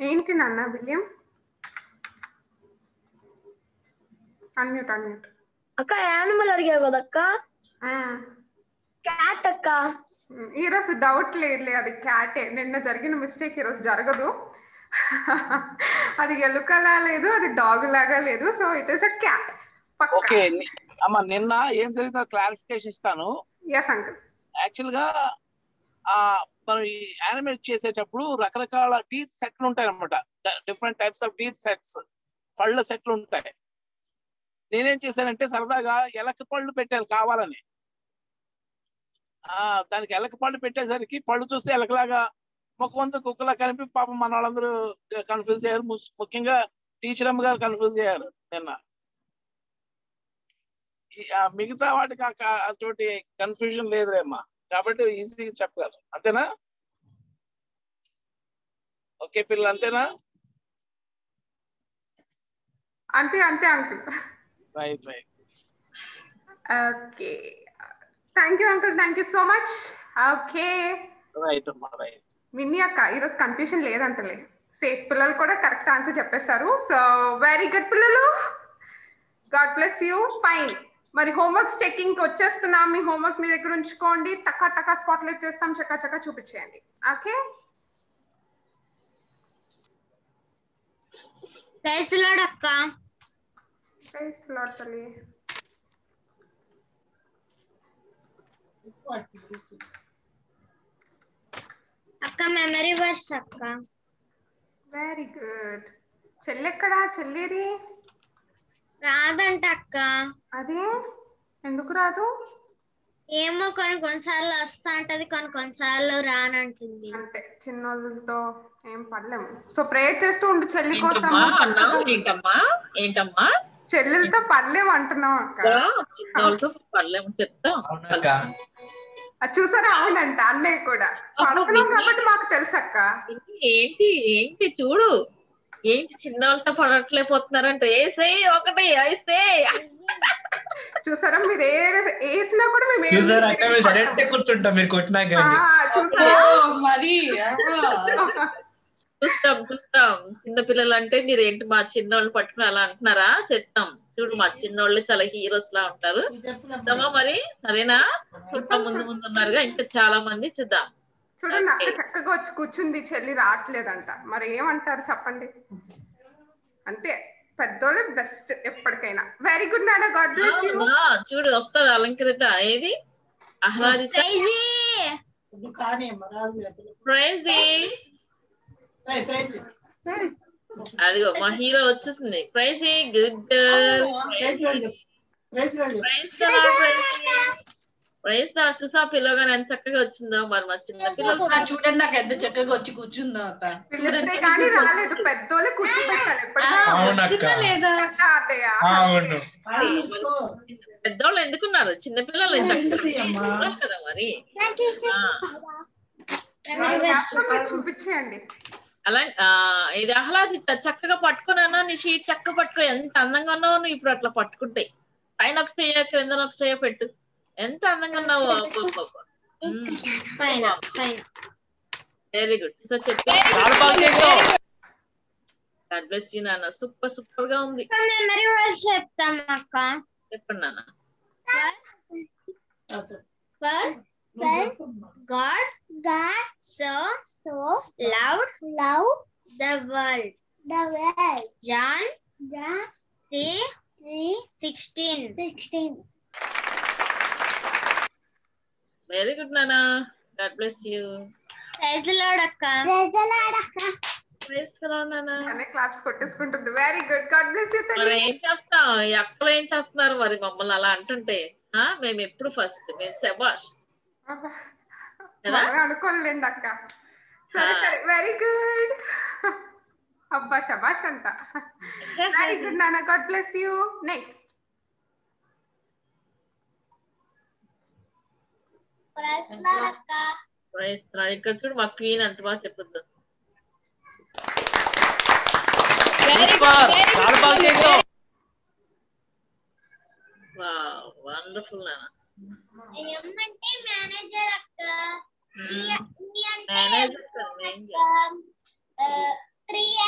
ఏంటి నాన్న విలియం? అన్మ్యూట్ అక్క యానిమల్ అడిగావు కదా అక్క. క్యాట్ అక్క. ఈరోజు డౌట్ లేదులే, అది క్యాటే. నిన్న జరిగిన మిస్టేక్ ఈరోజు జరగదు. అది ఎలుకలా లేదు, అది డాగ్ లాగా లేదు. So it is a cat. Okay అమ్మ, నిన్న ఏం జరిగిందో క్లారిఫికేషన్ ఇస్తాను. Yes uncle. యాక్చువల్ గా మనం ఈ యానిమేట్ చేసేటప్పుడు రకరకాల టీత్ సెట్లు ఉంటాయి అనమాట. Different types of teeth sets, పళ్ళ సెట్లు ఉంటాయి. నేనేం చేశానంటే సరదాగా ఎలక పళ్ళు పెట్టాను కావాలని. దానికి ఎలక పళ్ళు పెట్టేసరికి పళ్ళు చూస్తే ఎలకలాగా, ముఖమంతా కుక్కలా కనిపి పాపం మన వాళ్ళందరూ కన్ఫ్యూజ్ అయ్యారు. ముఖ్యంగా టీచర్ అమ్మ గారు కన్ఫ్యూజ్ అయ్యారు నిన్న. మిగతా వాటికి అటువంటి కన్ఫ్యూజన్ లేదురేమ్మా, కాబట్టి ఈజీగా చెప్పగలరు. అంతేనా? ఓకే పిల్లలు, అంతేనా? అంతే అంతే uncle. Right. Okay, thank you uncle, thank you so much. Okay right అమ్మా, రైట్. మిన్నీ అక్క ఈరోజు కన్ఫ్యూజన్ లేదంటలే. సేఫ్ పిల్లలు కూడా కరెక్ట్ ఆన్సర్ చెప్పేశారు. సో వెరీ గుడ్ పిల్లలు, గాడ్ బ్లెస్ యూ. ఫైన్. మరి హోంవర్క్స్ చెకింగ్ వచ్చేస్తున్నాం. మీ హోంవర్క్స్ మీ దగ్గర ఉంచుకోండి. టకా టకా స్పాట్లైట్ చేస్తాం, చక్కా చక్కా చూపించేయండి. ఓకే, ప్రైజ్ లార్డ్ అక్క. ప్రైజ్ లార్డ్ తల్లి. అక్క మెమరీ వర్స్ అక్క. Very good. చెల్లెక్కడా? చెల్లేది రాదంట అక్క. అదే ఎందుకు రాదు? ఏమో, కొన్నిసార్లు వస్తా అంటది, కొన్నిసార్లు రానంటుంది. అంటే చిన్నోళ్ళతో ఏం పడలేము. సో ప్రేయర్ చేస్తూ ఉండు చెల్లి కోసం. ఏంటమ్మా చెల్లెలతో పడలేము అంటున్నాం అక్క. చిన్నోళ్ళతో పడలేము చెప్తాం. చూసారా? అవునంట, అన్నయ్య కూడా పడుతున్నాం కాబట్టి మాకు తెలుసు అక్క. ఏంటి చూడు, ఏంటి చిన్నోళ్ళతో పడట్లేకపోతున్నారంటే ఏసే ఒకటి వేస్తే చూసారా? మీరు వేసినా కూడా మేము కూర్చుంటాం మీరు కొట్టినా చూస్తాం. చిన్న పిల్లలు అంటే మీరు ఏంటి మా చిన్నోళ్ళు పట్టుకుని అలా అంటున్నారా? చెప్తాం. చూడు మా చిన్నోళ్ళు చాలా హీరోస్ లా ఉంటారు. చూద్దామా మరి? సరేనా? ఇంకా ముందు ఉన్నారుగా, ఇంకా చాలా మంది చూద్దాం. చూడండి అక్క చక్కగా వచ్చి కూర్చుంది, చెల్లి రావట్లేదంట. మరి ఏమంటారు చెప్పండి? అంతే, పెద్దోళ్ళే బెస్ట్ ఎప్పటికైనా. వెరీ గుడ్ నాన్న, గాడ్ బ్లెస్ యు. చూడు వస్తుంది అలంకరిత. ఏది? ఆహ్లాదిత. అదిగో మా హీరో వచ్చేసింది. ప్రైజీ, గుడ్ గర్ల్. ప్రైజ్ చూసా పిల్లగానే ఎంత చక్కగా వచ్చిందో. మరి మా చిన్న పిల్లలు చూడండి నాకు ఎంత చక్కగా వచ్చి కూర్చుందో అక్క. పెద్దోళ్ళు ఎందుకున్నారు? చిన్న పిల్లలు కదా మరి. చూపించండి అలా. ఇది ఆహ్లాదిత చక్కగా పట్టుకున్నాను. నీ షీట్ చక్కగా పట్టుకో. ఎంత అందంగా ఉన్నావు నువ్వు ఇప్పుడు అట్లా పట్టుకుంటే. పైన ఒక చెయ్య, క్రింద ఒక చెయ్య పెట్టు. ఎంత అందంగా ఉన్నావు. Very good. సో చెప్పి నాన్న సూపర్ గా ఉంది. చెప్తాం అక్క. చెప్పండి నాన్న. God so loved the world. John 3:16. Very good నాన్న, God bless you. Praise the Lord అక్క. ప్రైజ్ ది లార్డ్ నాన్న. క్లాప్స్ కొట్టేసుకుంటుంది. Very good, God bless you. మరి ఏం చేస్తాం? ఈ అక్కలు ఏం చేస్తున్నారు మరి మమ్మల్ని అలా అంటుంటే? మేము ఎప్పుడు ఫస్ట్, మేము శబాష్ అనుకోలేండి అక్క. సరే సరే, వెరీ గుడ్. అబ్బా శబాష్ అంట. వెరీ గుడ్ నాన్న, గాడ్ బ్లెస్ యూ. నెక్స్ట్. ఇక్కడ చూడు మా క్వీన్ అంత బాగా చెప్పొద్దు. వండర్ఫుల్ నాన్న. మేనేజర్ అక్క. 3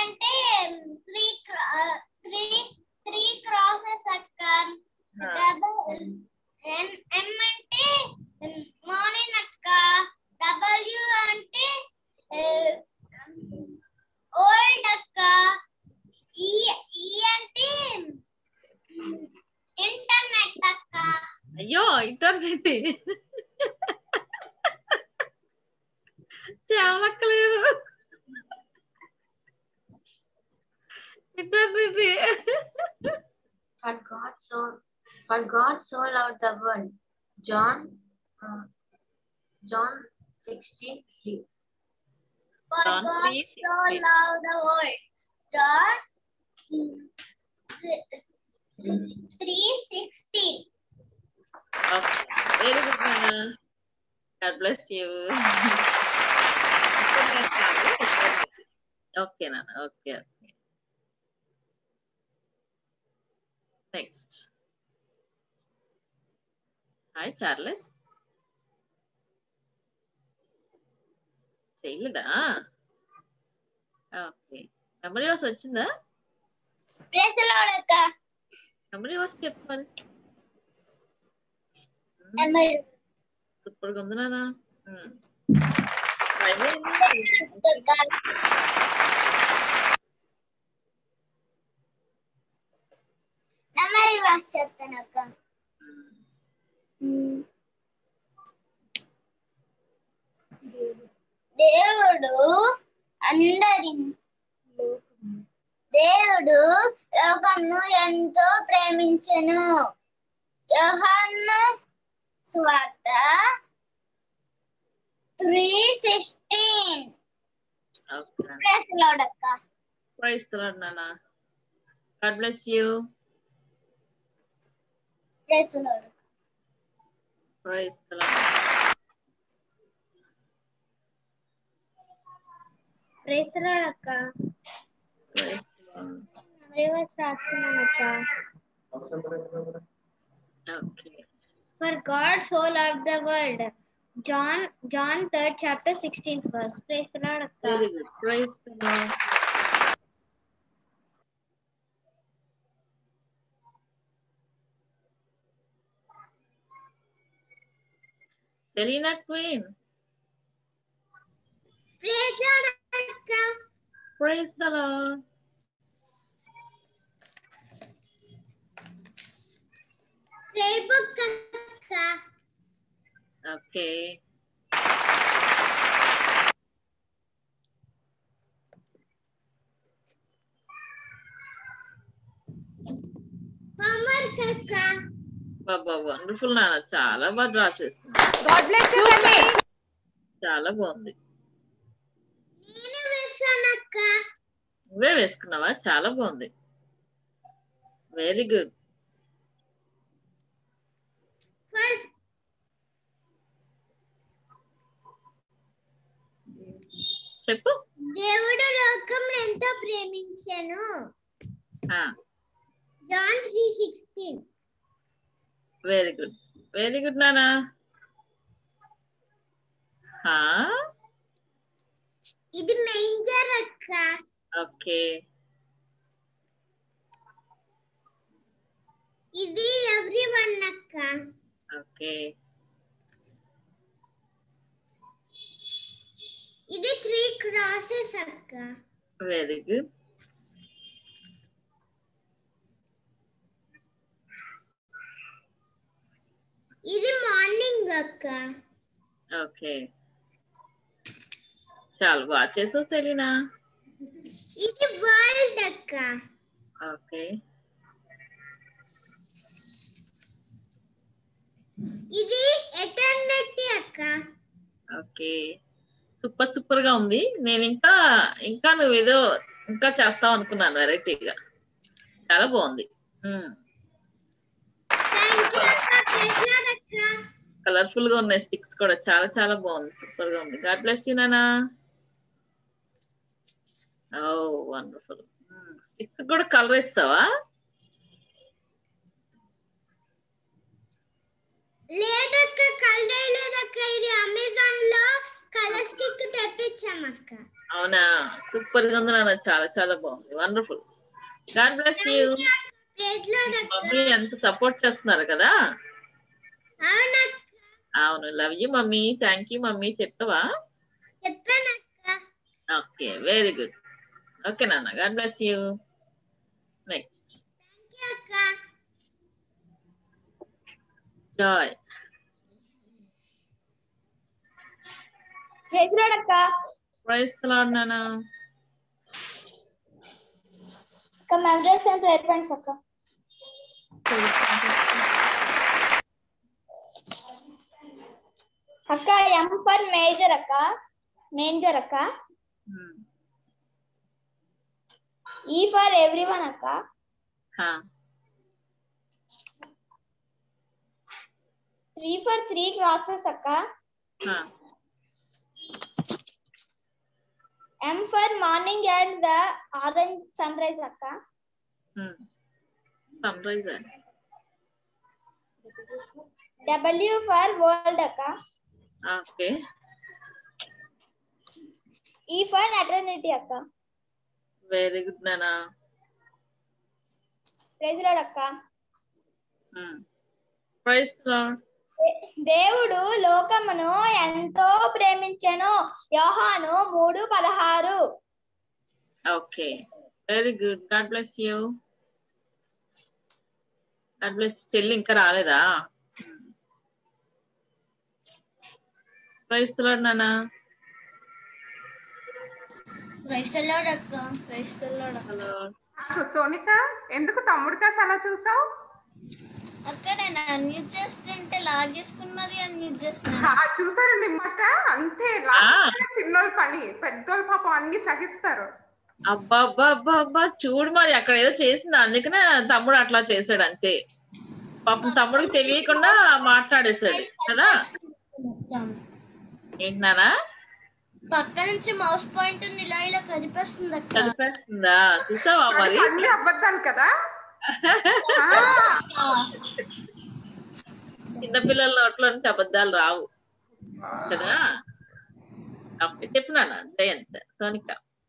ఏంటి చెప్పలేదు ఏంటి For God so loved the world. John 16:3. For John God 3:16. so loved the world. John 3:16. Okay. Very good, Nana. God bless you. Okay, Nana. Okay. Next. Hi, Charles. చేయలేదా okay memory verse వచ్చిందా Praise the Lord, అక్క. Memory verse చెప్పు మరి super గా ఉంది నానా నెమ్మది వాసి చెప్తాను అక్క. దేవుడు లోకమును ఎంతో ప్రేమించెను. యోహాను సువార్త 3:16. ప్రైజ్ ది లార్డ్ అక్క. ప్రైజ్ ది లార్డ్ నానా God bless you praise the Lord. Praise the Lord praise the Lord అక్క. ప్రైజ్ ది లార్డ్ రివర్స్ రాస్తున్నాను అక్క. Okay For God so loved the world. John 3rd chapter 16th verse. Praise the Lord akka. Very good praise the Lord Selina Queen praise the Lord అక్క. Praise the Lord prayer book అక్క. Okay homework అక్క. బాబా wonderful నాన్న చాలా బాగా draw చేసుకున్నా God bless you తల్లి. చాలా బాగుంది నేను వేసాను అక్క. నువ్వే వేసుకున్నావా చాలా బాగుంది వెరీ గుడ్ చెప్పు దేవుడు లోకమును ఎంతో ప్రేమించెను. John 3:16. వెరీ గుడ్ నానా ఇది మేంజర్ అక్క. ఓకే ఇది ఎవ్రీవన్ అక్క. ఓకే ఇది 3 crosses అక్క. వెరీ గుడ్ ఇది మార్నింగ్ అక్క. ఓకే చాలా బాగా చేసావు సెలీనా ఇది వరల్డ్ అక్క. ఓకే ఇది ఎటర్నిటీ అక్క. ఓకే సూపర్ గా ఉంది నేను ఇంకా నువ్వేదో ఇంకా చేస్తావు అనుకున్నాను వెరైటీగా చాలా బాగుంది కలర్ఫుల్ గా ఉన్నాయి స్టిక్స్ కూడా చాలా చాలా బాగుంది సూపర్ గా ఉంది గాడ్ బ్లెస్ యూ నానా ఓ వండర్ఫుల్ స్టిక్స్ కూడా కలర్ ఇస్తావా లేదక్క కలర్ లేదక్క ఇది అమెజాన్ లో కలర్ స్టిక్ తెప్పించామక్క. అవునా సూపర్ గా ఉంది నాన్న చాలా చాలా బాగుంది wonderful God bless you mummy ఎంత సపోర్ట్ చేస్తున్నారు కదా అవును love you mummy thank you mummy చెప్తావా ఓకే వెరీ గుడ్ ఓకే నాన్న God bless you next Joy praise praise Lord నాన్న. అక్క మెమరీస్ అండ్ ప్రేయర్ పాయింట్స్ అక్క. అక్క ఎం ఫర్ మేజర్ అక్క. మేంజర్ అక్క. ఈ ఫర్ ఎవ్రీవన్ అక్క. త్రీ ఫర్ 3 క్రాసెస్ అక్క. M for morning and the orange sunrise akka. Sunrise. W for world akka. Okay. E for eternity akka. Very good nana. Praise Lord akka. Praise Lord. దేవుడు లోకమును ఎంతో ప్రేమించెను. యోహాను 3:16. Okay, very good. God bless you. God bless. Still ఇంకా రాలేదా? Praise the Lord నాన్న. Praise the Lord అక్క. Praise the Lord. Hello Sonika, ఎందుకు తమ్ముడు కాసి అలా చూసావు? అక్క నేను అన్మ్యూట్ చేస్తుంటే లాగేసుకున్నది అన్మ్యూట్ చేస్తున్నా. చూసారు నిమ్మక్క, అంతే చిన్నోళ్ళ పని, పెద్దోళ్ళ పాపం అన్ని సహిస్తారు. అబ్బా అబ్బా అబ్బా అబ్బా, చూడు మరి అక్కడ ఏదో చేసింది, అందుకనే తమ్ముడు అట్లా చేశాడు అంతే. పాపం తమ్ముడికి తెలియకుండా మాట్లాడేశాడు కదా. ఏంటన్నా పక్క నుంచి మౌస్ పాయింట్ ఇలా ఇలా కదిపేస్తుంది అక్క. కదిపేస్తుందా? చూసావా మరి? అన్ని అబద్ధాలు కదా. చిన్నపిల్లల నోట్లో నుంచి అబద్ధాలు రావు కదా. ఓకే, చెప్పినాను జయంత్. సోనిక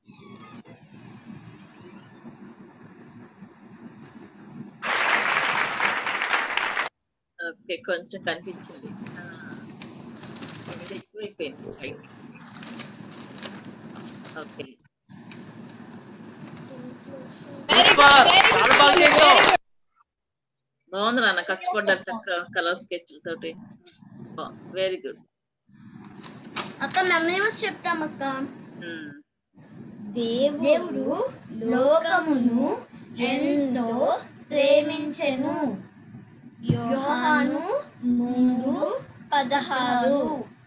ఓకే, కొంచెం కనిపించింది, ఎక్కువైపోయింది. ఓకే, బాగుంది నాన్న, కష్టపడ్డారు కలర్ స్కెచ్ తోటి. వెరీ గుడ్ అక్క. మేము చెప్తాం అక్క. దేవుడు లోకమును ఎంతో ప్రేమించెను. యోహాను 3:16.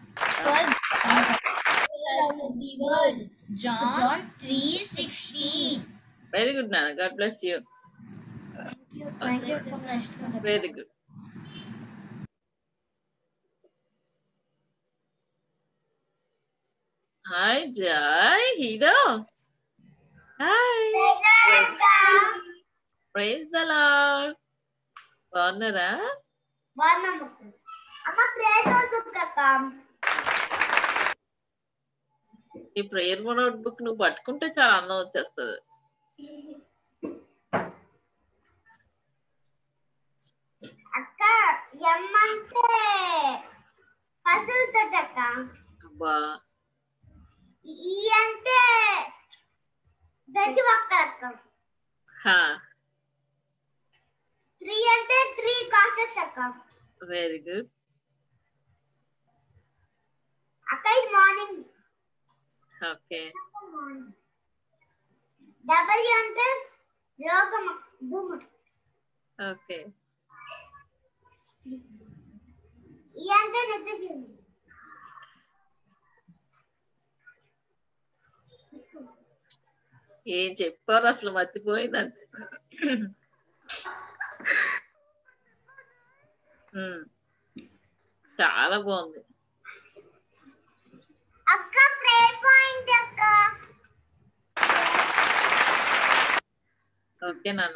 John 3:16. వెరీ గుడ్ నాన్న. God bless you. Very good. Hi Joy hero. Hi, praise the Lord. బాగున్నారా? ఈ ప్రేయర్ నోట్ బుక్ నువ్వు పట్టుకుంటే చాలా అందం వచ్చేస్తుంది. అక్క ఎమ్మంటే పశువుతో అక్క. అబ్బా. ఈ అంటే ప్రతి ఒక్క అక్క. 3 అంటే 3 కాసెస్ అక్క. వెరీ గుడ్ అక్క. ఇది మార్నింగ్. ఓకే. W అంటే లోకం, భూమి. ఓకే. ఈ అంటే నిత్యజీవి. ఏం చెప్పారు అసలు మర్చిపోయిందంతే. చాలా బాగుంది అక్క. ప్రేయర్ పాయింట్ అక్క. ఓకే నాన్న.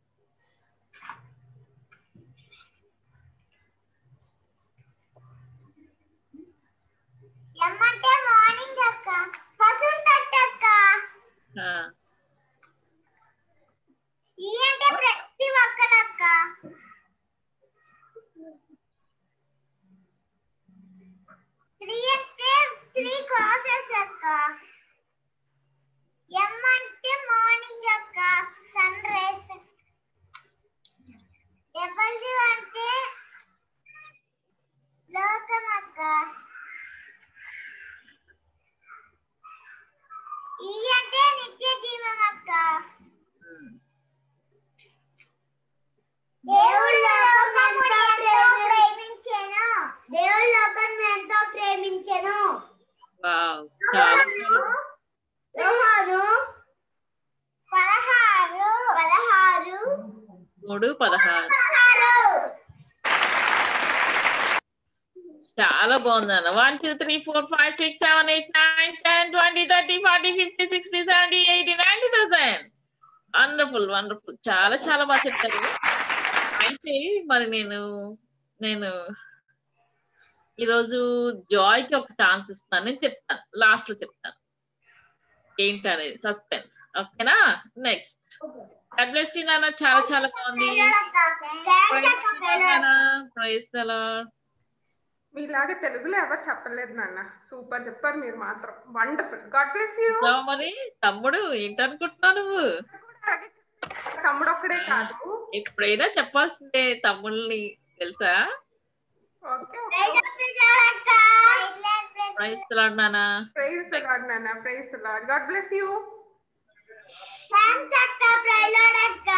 ఎమ్మంటే మార్నింగ్ అక్క. పశువులు తట్టక్క. ఈ అంటే ప్రతి ఒక్కనక్క. 3 అంటే 3 క్రాసెస్ అక్క. ఎం అంటే మార్నింగ్ అక్క, సన్ రైజ్. W అంటే లోకం అక్క. నిత్య జీవం అక్క. దేవుడు లోకమును ఎంతో ప్రేమించెను. దేవుడు లోకమును ఎంతో ప్రేమించెను. వావ్, చాలా యోహాను 3:16 చాలా బాగుంది అన్న. 1 2 3 4 5 6 7 8 9 10 20 30 40 50 60 70 80 90,000. వండర్ఫుల్ వండర్ఫుల్, చాలా చాలా బాగా చెప్తారు. అయితే మరి నేను ఈరోజు జాయ్ కి ఒక ఛాన్స్ ఇస్తాను. నేను చెప్తాను, లాస్ట్ లో చెప్తాను ఏంటనేది, సస్పెన్స్. ఓకేనా? నెక్స్ట్ God bless you నాన్న, చాలా చాలా బాగుంది. Praise the Lord. మీలాగే తెలుగులో ఎవరు చెప్పలేదు నాన్న, సూపర్ చెప్పారు మీరు మాత్రం. వండర్ఫుల్. God bless you. మరి తమ్ముడు ఏంటనుకుంటున్నావు నువ్వు? తమ్ముడు ఒక్కడే కాదు, ఎప్పుడైనా చెప్పాల్సిందే తమ్ముళ్ళని, తెలుసా? ప్రైజ్ ద లార్డ్ నాన్న. ప్రైజ్ ద లార్డ్ నాన్న. Praise the Lord. God bless you. Thanks అక్క. ప్రైజ్ లార్డ్ అక్క.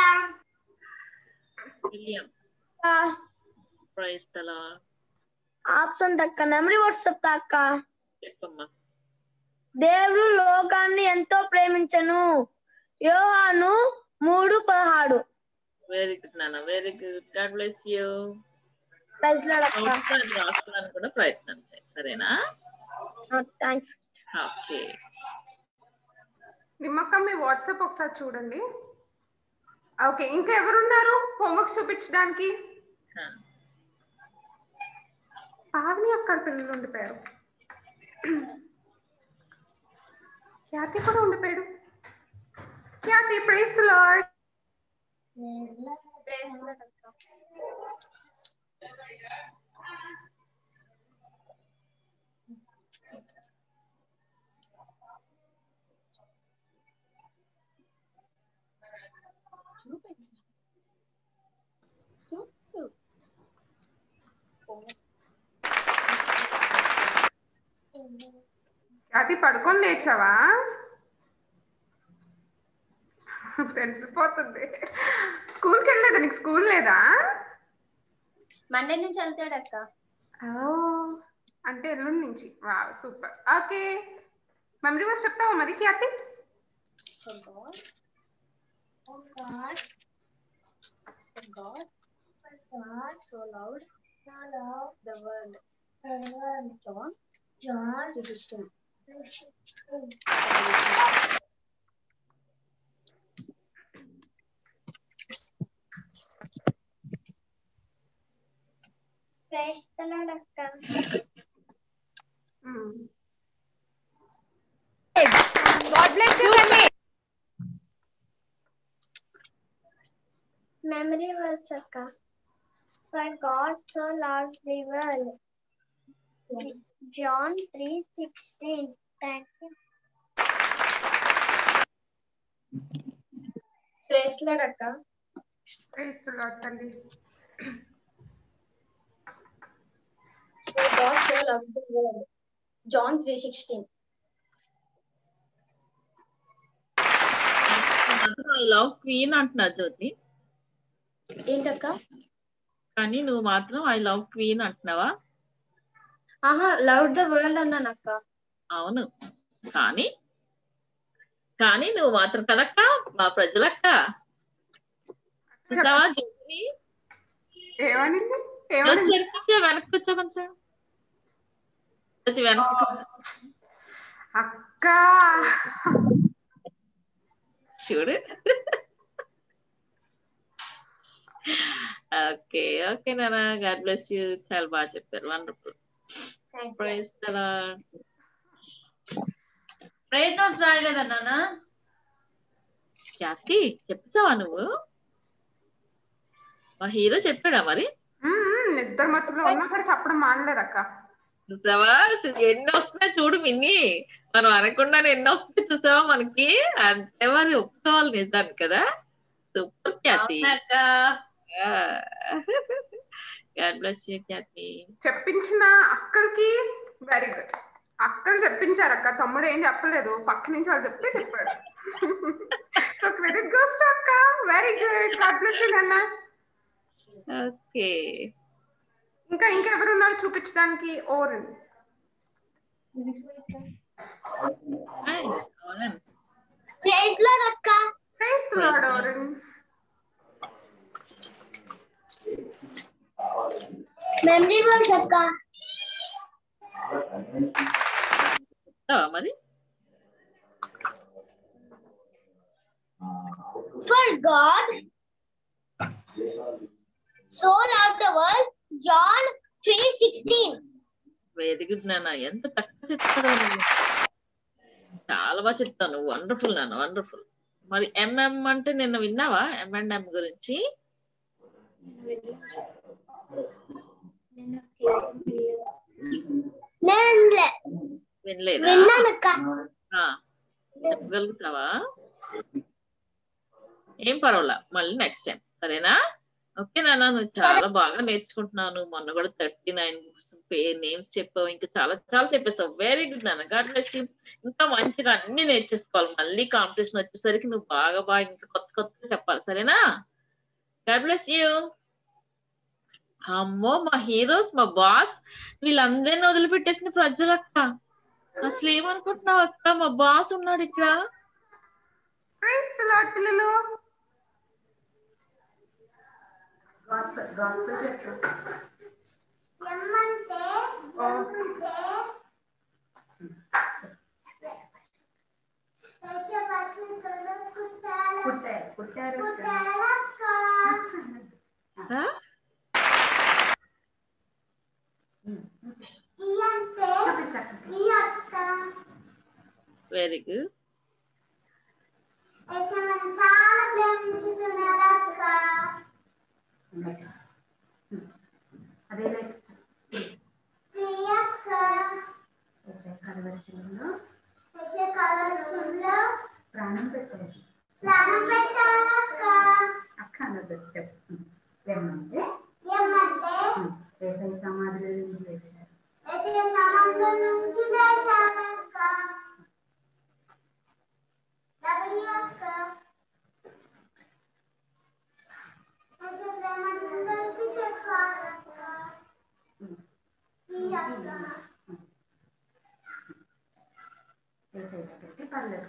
William praise the Lord. Option అక్క. మెమరీ వర్డ్స్ చెప్తా అక్క. చెప్పమ్మా. దేవుడు లోకాన్ని ఎంతో ప్రేమించెను. యోహాను 3:16. వెరీ గుడ్ నాన్న, very good. God bless you. Praise Lord అక్క. రాసుకోవడానికి కూడా ప్రయత్నం చేయి, సరేనా? థ్యాంక్స్. ఓకే. నిమ్మక్క మీ వాట్సాప్ ఒకసారి చూడండి. ఓకే, ఇంకా ఎవరున్నారు హోంవర్క్ చూపించడానికి? పావని అక్కడ పిల్లలు ఉండిపోయారు. ఖ్యాతి కూడా ఉండిపోయాడు. Khyati, praise the Lord. అది పడుకొని లేచావా? తెలిసిపోతుంది. స్కూల్కి వెళ్ళలేదా? నీకు స్కూల్ లేదా? మండే నుంచి వెళ్తాడు అక్క. అంటే ఎల్లుండి నుంచి. వా, సూపర్. ఓకే, మెమరీ వర్స్ చెప్తావా మరి Khyati? God so loved the world. John 3:16. Praise the Lord akka. God bless you. Memory verse akka. For God so loved the world. John 3:16. Thank you. Praise the Lord akka. Praise the Lord Tandi. For God so loved the world. John 3:16. I love queen అంటున్నా జ్యోతి. ఏంటక్క? కానీ నువ్వు మాత్రం I love queen అంటున్నావా? ఆహా, love the world అన్నాను అక్క. అవును, కానీ నువ్వు మాత్రం కదక్క మా ప్రజలక్క. చూసావా జ్యోతి? వెనక్కి వచ్చా కొంచెం వెనక్కి అక్క. చూడు. ఓకే ఓకే నాన్న, గాడ్ బ్లెస్ యూ. చాలా బాగా చెప్పారు. Wonderful. Praise the Lord. Praise notes రాయలేదా నాన్న? ఖ్యాతి చెప్తావా నువ్వు? మా హీరో చెప్పాడా మరి? నిద్ర మత్తులో ఉన్నా కూడా చెప్పడం మానలేదు అక్క. చూసావా ఎన్ని వస్తున్నాయి చూడు మిన్ని. మనం అనకుండానే ఎన్ని వస్తాయి చూసావా మనకి. అంతే మరి ఒప్పుకోవాలి నిజాన్ని కదా. Super Khyati. God bless you Khyati. చెప్పించిన అక్కలకి వెరీ గుడ్. అక్కలు చెప్పించారు అక్క, తమ్ముడు ఏం చెప్పలేదు, పక్క నుంచి వాళ్ళు చెప్తే చెప్పాడు. సో క్రెడిట్ గోస్ టు అక్క. Very good. God bless you నాన్న. ఓకే, ఇంకా ఎవరున్నారు చూపించడానికి? ఓరన్. ప్రైజ్ లార్డ్ అక్క. Praise Lord Oran. Memory verse అక్క. మరి For God so loved the world, John 3:16. Very good నాన్న, ఎంత తక్కువ చెప్తావు నువ్వు, చాలా బాగా చెప్తాను. వండర్ఫుల్ నాన్న, వండర్ఫుల్. మరి ఎంఎం అంటే నిన్న విన్నావా? M&M గురించి వినలేదా? చెప్పగలుగుతావా? ఏం పర్వాలా, మళ్ళీ నెక్స్ట్ టైం, సరేనా? ఓకే నాన్న, నువ్వు చాలా బాగా నేర్చుకుంటున్నావు. నువ్వు మొన్న కూడా 39 బుక్స్ నేమ్స్ చెప్పావు, ఇంకా చాలా చాలా చెప్పేసావు. వెరీ గుడ్ నాన్న, గాడ్ బ్లెస్ యు. ఇంకా మంచిగా అన్ని నేర్చేసుకోవాలి. మళ్ళీ కాంపిటీషన్ వచ్చేసరికి నువ్వు బాగా ఇంకా కొత్త చెప్పాలి, సరేనా? God bless you. అమ్మో, మా హీరోస్, మా బాస్ వీళ్ళందరినీ వదిలిపెట్టేసిన ప్రజలక్క. అసలు ఏమనుకుంటున్నావు అక్క, మా బాస్ ఉన్నాడు ఇక్కడ. ప్రైజ్ ది లార్డ్ పిల్లలు. గాస్పెల్ చెప్పు. ఎమ్మంటే పుట్టారు. Very good. అదే కలవరశిలో ప్రాణం పెట్టారు. అక్క అన్నది ఏమంటే ఏసై సమాధుల నుంచి వచ్చారు. పెట్టి పర్లేదు.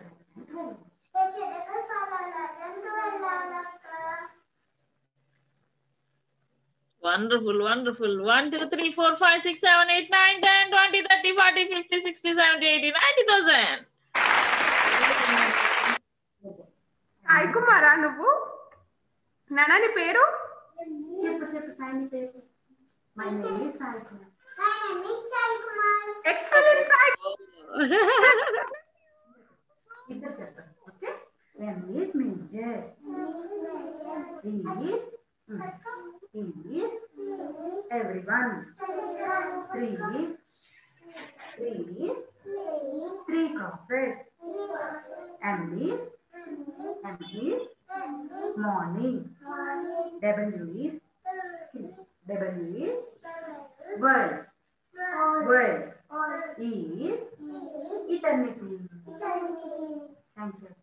Wonderful, wonderful. 1, 2, 3, 4, 5, 6, 7, 8, 9, 10, 20, 30, 40, 50, 60, 70, 80, 90,000. సాయి కుమారా నువ్వు? నాన్న నీ పేరు చెప్పు. సాయి పేరు. My name is Sai Kumar. Excellent Sai. ఇద్దరు చెప్పండి. Okay. M is major. E is everyone. 3 is 3 classes. M is morning. W is world. E is eternity. Thank you.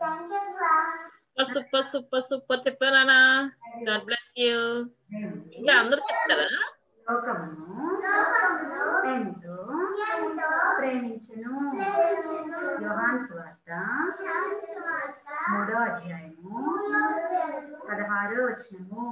Super చెప్పారా? God bless you. ఇంకా అందరూ చెప్తారా? లోకమును ఎంతో ప్రేమించెను. యోహాను సువార్త 3వ అధ్యాయము 16వ వచనము.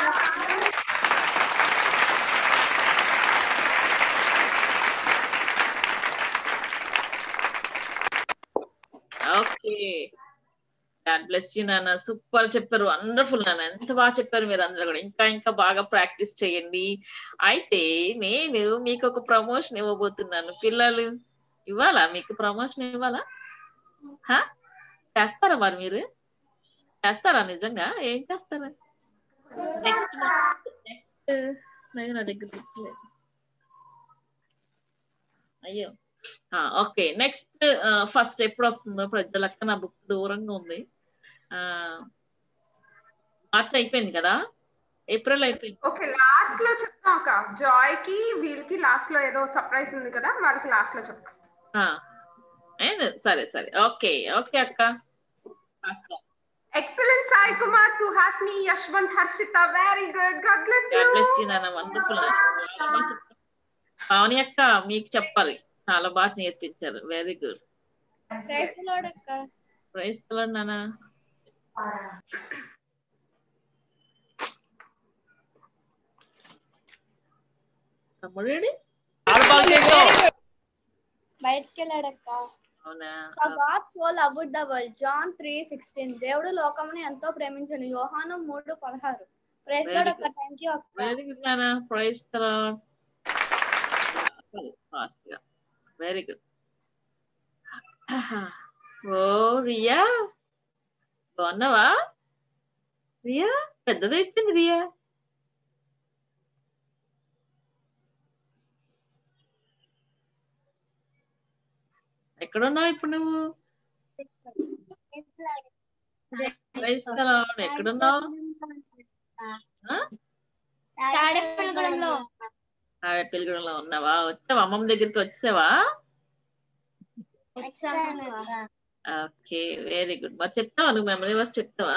ఓకే, గాడ్ బ్లెస్ యూ నాన్న. సూపర్ చెప్పారు, వండర్ఫుల్ నాన్న. ఎంత బాగా చెప్పారు మీరు అందరూ కూడా. ఇంకా బాగా ప్రాక్టీస్ చేయండి. అయితే నేను మీకు ఒక ప్రమోషన్ ఇవ్వబోతున్నాను. పిల్లలు ఇవ్వాలా? మీకు ప్రమోషన్ ఇవ్వాలా? చేస్తారా? మరి మీరు చేస్తారా? నిజంగా ఏం చేస్తారా? నెక్స్ట్ నా దగ్గర అయ్యో. ఓకే, నెక్స్ట్ ఫస్ట్ ఎప్పుడు వస్తుందో ప్రజలక్క, నా బుక్ దూరంగా ఉంది. మార్చ్ అయిపోయింది కదా, ఏప్రిల్ అయిపోయింది. ఓకే, లాస్ట్ లో చెప్తాం అక్క. జాయ్ కి వీళ్ళకి లాస్ట్ లో ఏదో సర్ప్రైజ్ ఉంది కదా, వాళ్ళకి లాస్ట్ లో చెప్తాం. సరే సరే ఓకే ఓకే అక్క. Excellent, Sai Kumar, Suhasini, Yashwant, Harshita. Very good. God bless you. God bless you నాన్న. వండర్ఫుల్. పావని అక్క మీకు చెప్పాలి, చాలా బాగా నేర్పించారు. Very good. Praise the Lord అక్క. ప్రైజ్ ది లార్డ్ నాన్న. తమ్ముడు బయటికి వెళ్ళాడక్క. అవునా? For God so loved the world. John 3:16. దేవుడు లోకమును ఎంతో ప్రేమించను. యోహాను 3:16. ప్రైజ్ ది లార్డ్ అక్క. థాంక్యూ అక్క. వెరీ గుడ్ నాన్న. Praise the Lord. ఫాస్ట్ గా. Very good. ఓ రియా బాగున్నావా? రియా పెద్దదైపోయింది. రియా ఎక్కడున్నావు ఇప్పుడు నువ్వు? Praise the Lord. ఎక్కడున్నావు? తాడేపల్లిగూడెంలో ఉన్నావా? వచ్చావా అమ్మమ్మ దగ్గరికి? వచ్చావా? Okay very good. మరి చెప్తావా నువ్వు? మెమరీ వర్స్ చెప్తావా?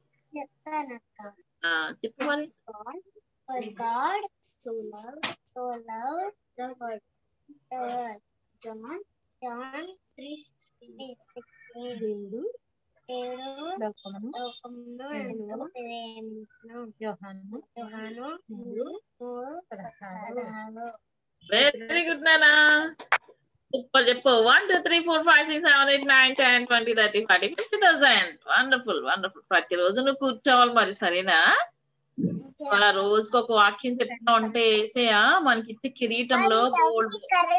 చెప్పు మరి. God so loved the world. John 3:16. దేవుడు లోకమును ఎంతో ప్రేమించెను. యోహాను 3:16. వెరీ గుడ్ నానా. సూపర్ చెప్పు. 1 2 3 4 5 6 7 8 9 10 20 30 40 50,000. Wonderful wonderful. ప్రతిరోజు నువ్వు కూర్చోవాలి మరి, సరేనా? అలా రోజుకి ఒక వాక్యం చెప్తా ఉంటే ఏసయ్యా మనకి ఇచ్చే కిరీటంలో గోల్డ్.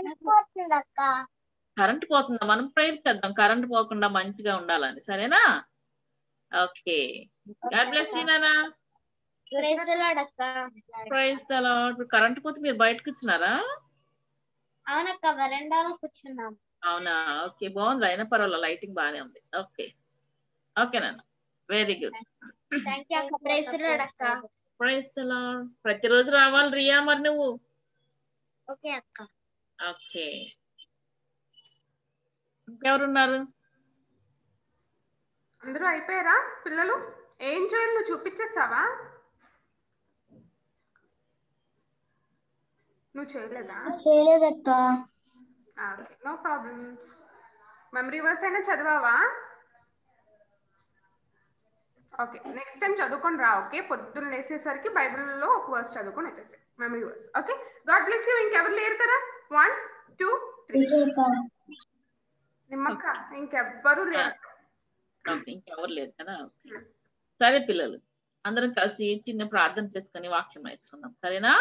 కరెంట్ పోతుందా? మనం ప్రేర్ చేద్దాం కరెంట్ పోకుండా మంచిగా ఉండాలని, సరేనా? ఓకే. గాడ్ బ్లెస్ యు నానా. ప్రైజ్ ది లార్డ్ అక్క. Praise the Lord. కరెంట్ పోతే మీరు బయట కూర్చున్నారా? అవునక్క, వరండాలో కూర్చున్నాం. అవునా? ఓకే బాగుంది. అయినా పర్వాలేదు, లైటింగ్ బాగానే ఉంది. ఓకే ఓకే నాన్న. Very good. థాంక్యూ అక్క. ప్రైజ్ ది లార్డ్ అక్క. Praise the Lord. ప్రతిరోజు రావాలి రియా మరి నువ్వు. ఓకే అక్క. ఓకే. ఇంకెవరున్నారు? అందరూ అయిపోయారా పిల్లలు? ఏం చేయాలి నువ్వు చూపించేస్తావా? నువ్వు చేయలేదా? చేయలేదక్క. No problems. మెమరీ వర్స్ అయినా చదివావా? ఓకే, నెక్స్ట్ టైం చదువుకొని రా. ఓకే, పొద్దున్న లేసేసరికి బైబిల్లో ఒక వర్స్ చదువుకొని వచ్చేసాయి, memory verse. Okay, God bless you. ఇంకెవరు లేరు కదా? 1 2 3. నిమ్మక్క ఇంకెవ్వరు లేరు. ఇంకెవరు లేరు కదా? సరే పిల్లలు, అందరం కలిసి చిన్న ప్రార్థన చేసుకుని వాక్యం నేర్చుకుందాం, సరేనా?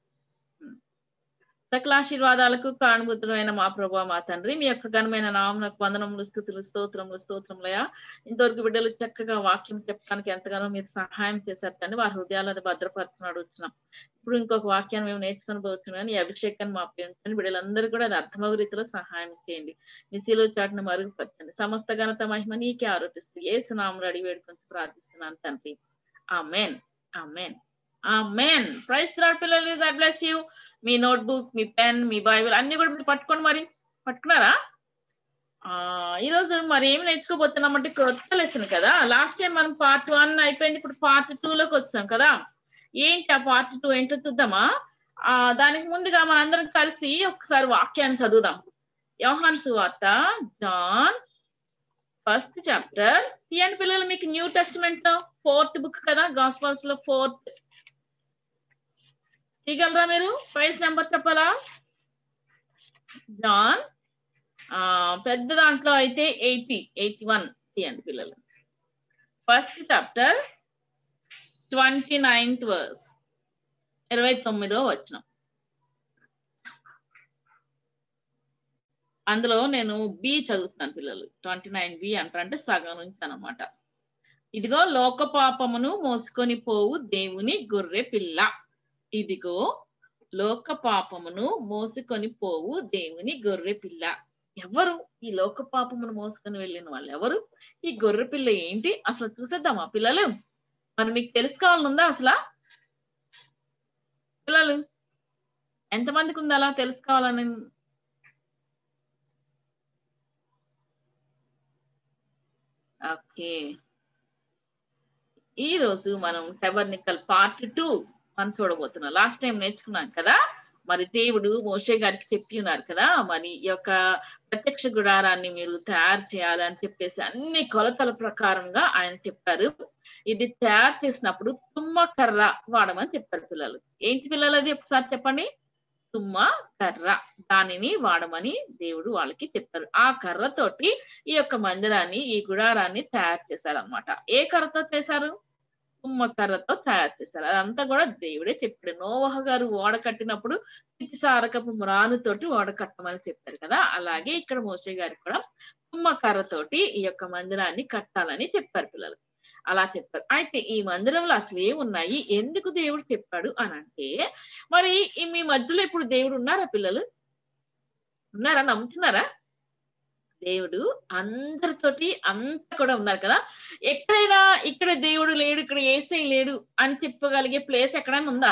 సకల ఆశీర్వాదాలకు కారణభూతులైన మా ప్రభువా మా తండ్రి, మీ యొక్క ఘనమైన నామమునకు వందనములు, స్తుతులు, స్తోత్రములయ్యా. ఇంతవరకు బిడ్డలు చక్కగా వాక్యం చెప్పడానికి ఎంతగానో మీరు సహాయం చేశారు కానీ వారి హృదయాలను భద్రపరచుకుని అడుగుతున్నాం. ఇప్పుడు ఇంకొక వాక్యాన్ని మేము నేర్చుకొని పోతున్నాం. ఈ అభిషేకాన్ని మా ప్రేమించండి. బిడ్డలందరూ కూడా అది అర్థమగు రీతిలో సహాయం చేయండి. మీ శిలువ చాటును మరుగుపరచండి. సమస్త ఘనత మహిమ నీకే ఆరోపిస్తూ యేసు నామములో అడిగి వేడుకొని ప్రార్థిస్తున్నాను తండ్రి. ఆమేన్ ఆమేన్ ఆమేన్. ప్రైజ్ ది లార్డ్ పిల్లలు. God bless you. మీ నోట్బుక్, మీ పెన్, మీ బైబిల్ అన్ని కూడా మీరు పట్టుకోండి. మరి పట్టుకున్నారా? ఈరోజు మరి ఏమి నేర్చుకోబోతున్నామంటే క్రొత్త లెసన్ కదా. లాస్ట్ టైం మనం పార్ట్ 1 అయిపోయింది, ఇప్పుడు పార్ట్ 2 లోకి వచ్చాం కదా. ఏంటి ఆ పార్ట్ 2 ఏంటో చూద్దామా? దానికి ముందుగా మనందరం కలిసి ఒకసారి వాక్యాన్ని చదువుదాం. యోహాను సువార్త జాన్ 1st చాప్టర్ తీయండి పిల్లలు. మీకు న్యూ టెస్టిమెంట్ లో 4th బుక్ కదా, గాస్పల్స్ లో 4th. తీయగలరా మీరు? ప్రైజ్ నెంబర్ చెప్పాలా? జాన్ పెద్ద దాంట్లో అయితే 81 తీయండి పిల్లలు. 1st చాప్టర్ 29th వర్స్, 29వ వచనం. అందులో నేను బి చదువుతున్నాను పిల్లలు. 29B అంటారంటే సగం నుంచి అన్నమాట. ఇదిగో లోక పాపమును మోసుకొని పోవు దేవుని గొర్రె పిల్ల. ఇదిగో లోక పాపమును మోసుకొని పోవు దేవుని గొర్రె పిల్ల. ఎవరు ఈ లోక పాపమును మోసుకొని వెళ్ళిన వాళ్ళు? ఎవరు ఈ గొర్రె పిల్ల? ఏంటి అసలు చూసేద్దామా పిల్లలు? మరి మీకు తెలుసుకోవాలనుందా అసలు? పిల్లలు ఎంతమందికి ఉంది అలా తెలుసుకోవాలని? ఓకే, ఈ రోజు మనం టెబర్నికల్ పార్ట్ 2 మనం చూడబోతున్నాం. లాస్ట్ టైం నేర్చుకున్నాం కదా, మరి దేవుడు మోషే గారికి చెప్పి ఉన్నారు కదా, మరి ఈ యొక్క ప్రత్యక్ష గుడారాన్ని మీరు తయారు చేయాలని చెప్పేసి అన్ని కొలతల ప్రకారంగా ఆయన చెప్పారు. ఇది తయారు చేసినప్పుడు తుమ్మ కర్ర వాడమని చెప్పారు పిల్లలు. ఏంటి పిల్లలు అది ఒకసారి చెప్పండి. తుమ్మ కర్ర, దానిని వాడమని దేవుడు వాళ్ళకి చెప్పారు. ఆ కర్రతోటి ఈ యొక్క మందిరాన్ని, ఈ గుడారాన్ని తయారు చేశారు అనమాట. ఏ కర్రతో చేశారు? తుమ్మ కర్రతో తయారు చేశారు. అదంతా కూడా దేవుడే చెప్పాడు. నోవహ గారు ఓడ కట్టినప్పుడు చితిసారకపు మ్రానుతోటి ఓడ కట్టమని చెప్పారు కదా, అలాగే ఇక్కడ మోషే గారికి కూడా తుమ్మ కర్రతోటి ఈ యొక్క మందిరాన్ని కట్టాలని చెప్పారు పిల్లలు. అలా చెప్పారు. అయితే ఈ మందిరంలో అసలు ఏమున్నాయి, ఎందుకు దేవుడు చెప్పాడు అని అంటే, మరి మీ మధ్యలో ఇప్పుడు దేవుడు ఉన్నారా పిల్లలు? ఉన్నారా? నమ్ముతున్నారా? దేవుడు అందరితోటి అంతా కూడా ఉన్నారు కదా. ఎక్కడైనా ఇక్కడ దేవుడు లేడు, ఇక్కడ యేసయ్య లేడు అని చెప్పగలిగే ప్లేస్ ఎక్కడైనా ఉందా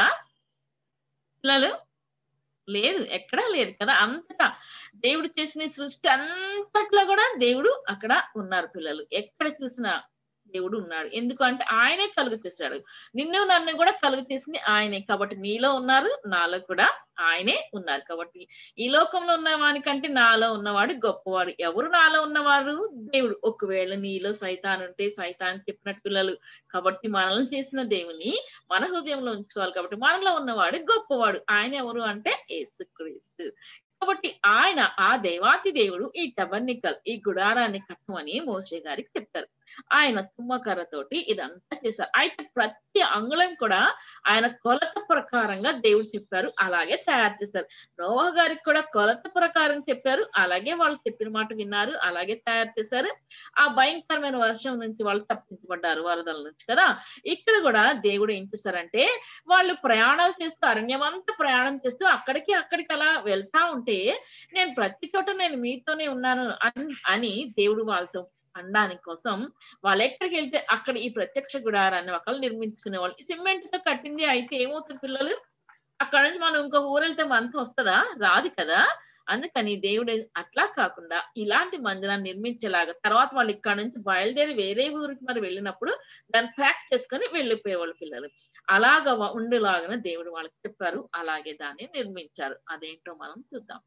పిల్లలు? లేదు, ఎక్కడా లేదు కదా. అంతటా దేవుడు చేసిన సృష్టి అంతట్లో కూడా దేవుడు అక్కడ ఉన్నారు పిల్లలు. ఎక్కడ చూసినా దేవుడు ఉన్నాడు. ఎందుకంటే ఆయనే కలుగు చేశాడు. నిన్ను నన్ను కూడా కలుగు చేసింది ఆయనే. కాబట్టి నీలో ఉన్నారు, నాలో కూడా ఆయనే ఉన్నారు. కాబట్టి ఈ లోకంలో ఉన్నవానికంటే నాలో ఉన్నవాడు గొప్పవాడు. ఎవరు నాలో ఉన్నవారు? దేవుడు. ఒకవేళ నీలో సైతాన్ ఉంటే సైతాన్ చెప్పినట్టు పిల్లలు. కాబట్టి మనల్ని చేసిన దేవుని మన హృదయంలో ఉంచుకోవాలి. కాబట్టి మనలో ఉన్నవాడు గొప్పవాడు. ఆయన ఎవరు అంటే యేసుక్రీస్తు. కాబట్టి ఆయన, ఆ దేవాతి దేవుడు ఈ టబర్నికల్, ఈ గుడారాన్ని కట్టమని మోషే గారికి చెప్పారు. ఆయన తుమ్మకర్రతోటి ఇదంతా చేశారు. అయితే ప్రతి అంగుళం కూడా ఆయన కొలత ప్రకారంగా దేవుడు చెప్పారు, అలాగే తయారు చేశారు. నోవహ గారికి కూడా కొలత ప్రకారం చెప్పారు, అలాగే వాళ్ళు చెప్పిన మాట విన్నారు, అలాగే తయారు చేశారు. ఆ భయంకరమైన వర్షం నుంచి వాళ్ళు తప్పించబడ్డారు, వరదల నుంచి కదా. ఇక్కడ కూడా దేవుడు ఏం చేస్తారంటే, వాళ్ళు ప్రయాణాలు చేస్తూ, అరణ్యం అంతా ప్రయాణం చేస్తూ అక్కడికి అలా వెళ్తా ఉంటే, నేను ప్రతి చోట నేను మీతోనే ఉన్నాను అని దేవుడు వాళ్ళతో అనడానికి కోసం వాళ్ళు ఎక్కడికి వెళ్తే అక్కడ ఈ ప్రత్యక్ష గుడారాన్ని ఒకళ్ళు నిర్మించుకునే వాళ్ళు. సిమెంట్ తో కట్టింది అయితే ఏమవుతుంది పిల్లలు? అక్కడ నుంచి మనం ఇంకో ఊరు వెళ్తే మనతో వస్తుందా? రాదు కదా. అందుకని దేవుడు అట్లా కాకుండా ఇలాంటి మందిరాన్ని నిర్మించేలాగా, తర్వాత వాళ్ళు ఇక్కడ నుంచి బయలుదేరి వేరే ఊరికి మరి వెళ్ళినప్పుడు దాన్ని ప్యాక్ చేసుకొని వెళ్ళిపోయేవాళ్ళు పిల్లలు. అలాగా ఉండేలాగా దేవుడు వాళ్ళకి చెప్పారు, అలాగే దాన్ని నిర్మించారు. అదేంటో మనం చూద్దాం.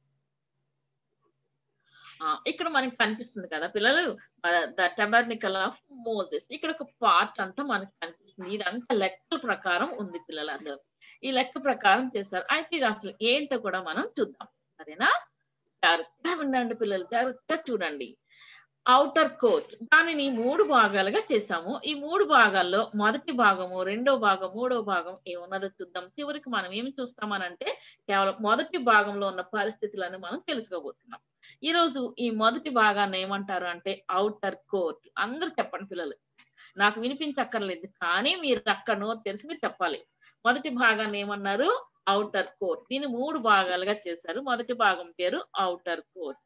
ఇక్కడ మనకి కనిపిస్తుంది కదా పిల్లలు, ద టబర్నికల్ ఆఫ్ మోసెస్. ఇక్కడ ఒక పార్ట్ అంతా మనకు కనిపిస్తుంది. ఇదంతా లెక్కల ప్రకారం ఉంది పిల్లలు. అందరూ ఈ లెక్క ప్రకారం చేశారు. అయితే ఇది అసలు ఏంటో కూడా మనం చూద్దాం, సరేనా? జాగ్రత్తగా వినండి పిల్లలు, జాగ్రత్తగా చూడండి. ఔటర్ కోట్, దానిని 3 భాగాలుగా చేసాము. ఈ 3 భాగాల్లో మొదటి భాగము, రెండో భాగం, మూడో భాగం ఏమున్నదో చూద్దాం. చివరికి మనం ఏమి చూస్తామనంటే కేవలం మొదటి భాగంలో ఉన్న పరిస్థితులను మనం తెలుసుకోబోతున్నాం. ఈ రోజు ఈ మొదటి భాగాన్ని ఏమంటారు అంటే ఔటర్ కోట్. అందరూ చెప్పండి పిల్లలు, నాకు వినిపించక్కర్లేదు, కానీ మీరు అక్కడ నోట్ తెలిసి మీరు చెప్పాలి. మొదటి భాగాన్ని ఏమన్నారు? Outer court. దీన్ని 3 భాగాలుగా చేశారు. మొదటి భాగం పేరు ఔటర్ కోట్,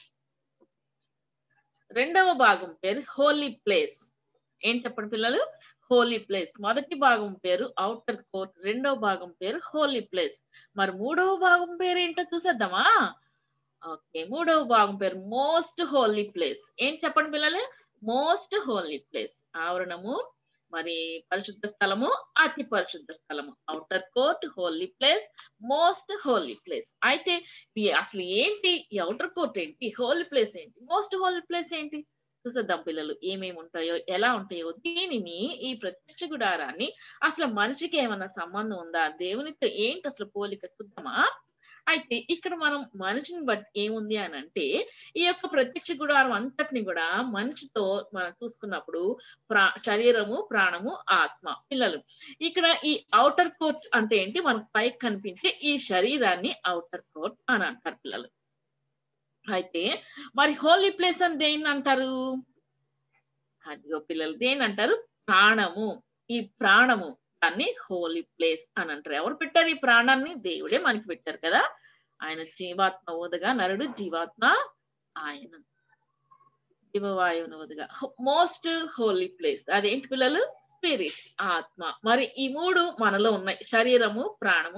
రెండవ భాగం పేరు హోలీ ప్లేస్. ఏం చెప్పండి పిల్లలు? Holy place. మొదటి భాగం పేరు ఔటర్ కోర్ట్, రెండవ భాగం పేరు హోలీ ప్లేస్. మరి మూడవ భాగం పేరు ఏంటో చూసేద్దామా? ఓకే, మూడవ భాగం పేరు మోస్ట్ హోలీ ప్లేస్. ఏం చెప్పండి పిల్లలు? Most holy place. ఆవరణము, మరి పరిశుద్ధ స్థలము, అతి పరిశుద్ధ స్థలము. Outer court, holy place, most holy place. అయితే అసలు ఏంటి ఈ ఔటర్ కోర్ట్ ఏంటి, హోలీ ప్లేస్ ఏంటి, మోస్ట్ హోలీ ప్లేస్ ఏంటి చూసేద్దాం పిల్లలు. ఏమేమి ఉంటాయో, ఎలా ఉంటాయో. దీనిని, ఈ ప్రత్యక్ష గుడారాన్ని అసలు మనిషికి ఏమన్నా సంబంధం ఉందా, దేవునితో ఏంటి అసలు పోలిక చూద్దామా? అయితే ఇక్కడ మనం మనిషిని బట్టి ఏముంది అని అంటే, ఈ యొక్క ప్రత్యక్ష గుడారం అంతటిని కూడా మనిషితో మనం చూసుకున్నప్పుడు శరీరము, ప్రాణము, ఆత్మ. పిల్లలు ఇక్కడ ఈ ఔటర్ కోర్ట్ అంటే ఏంటి? మనకు పైకి కనిపించే ఈ శరీరాన్ని ఔటర్ కోర్ట్ అని అంటారు పిల్లలు. అయితే మరి హోలీ ప్లేస్ అని దేన్ని అంటారు? అదిగో పిల్లలు, దేని అంటారు? ప్రాణము. ఈ ప్రాణము, దాన్ని హోలీ ప్లేస్ అని అంటారు. ఎవరు పెట్టారు ఈ ప్రాణాన్ని? దేవుడే మనకి పెట్టారు కదా. ఆయన జీవాత్మ ఊదగా నరుడు, జీవాత్మ ఆయన జీవవాయువును ఊదగా. మోస్ట్ హోలీ ప్లేస్ అదేంటి పిల్లలు? స్పిరిట్, ఆత్మ. మరి ఈ 3 మనలో ఉన్నాయి, శరీరము, ప్రాణము,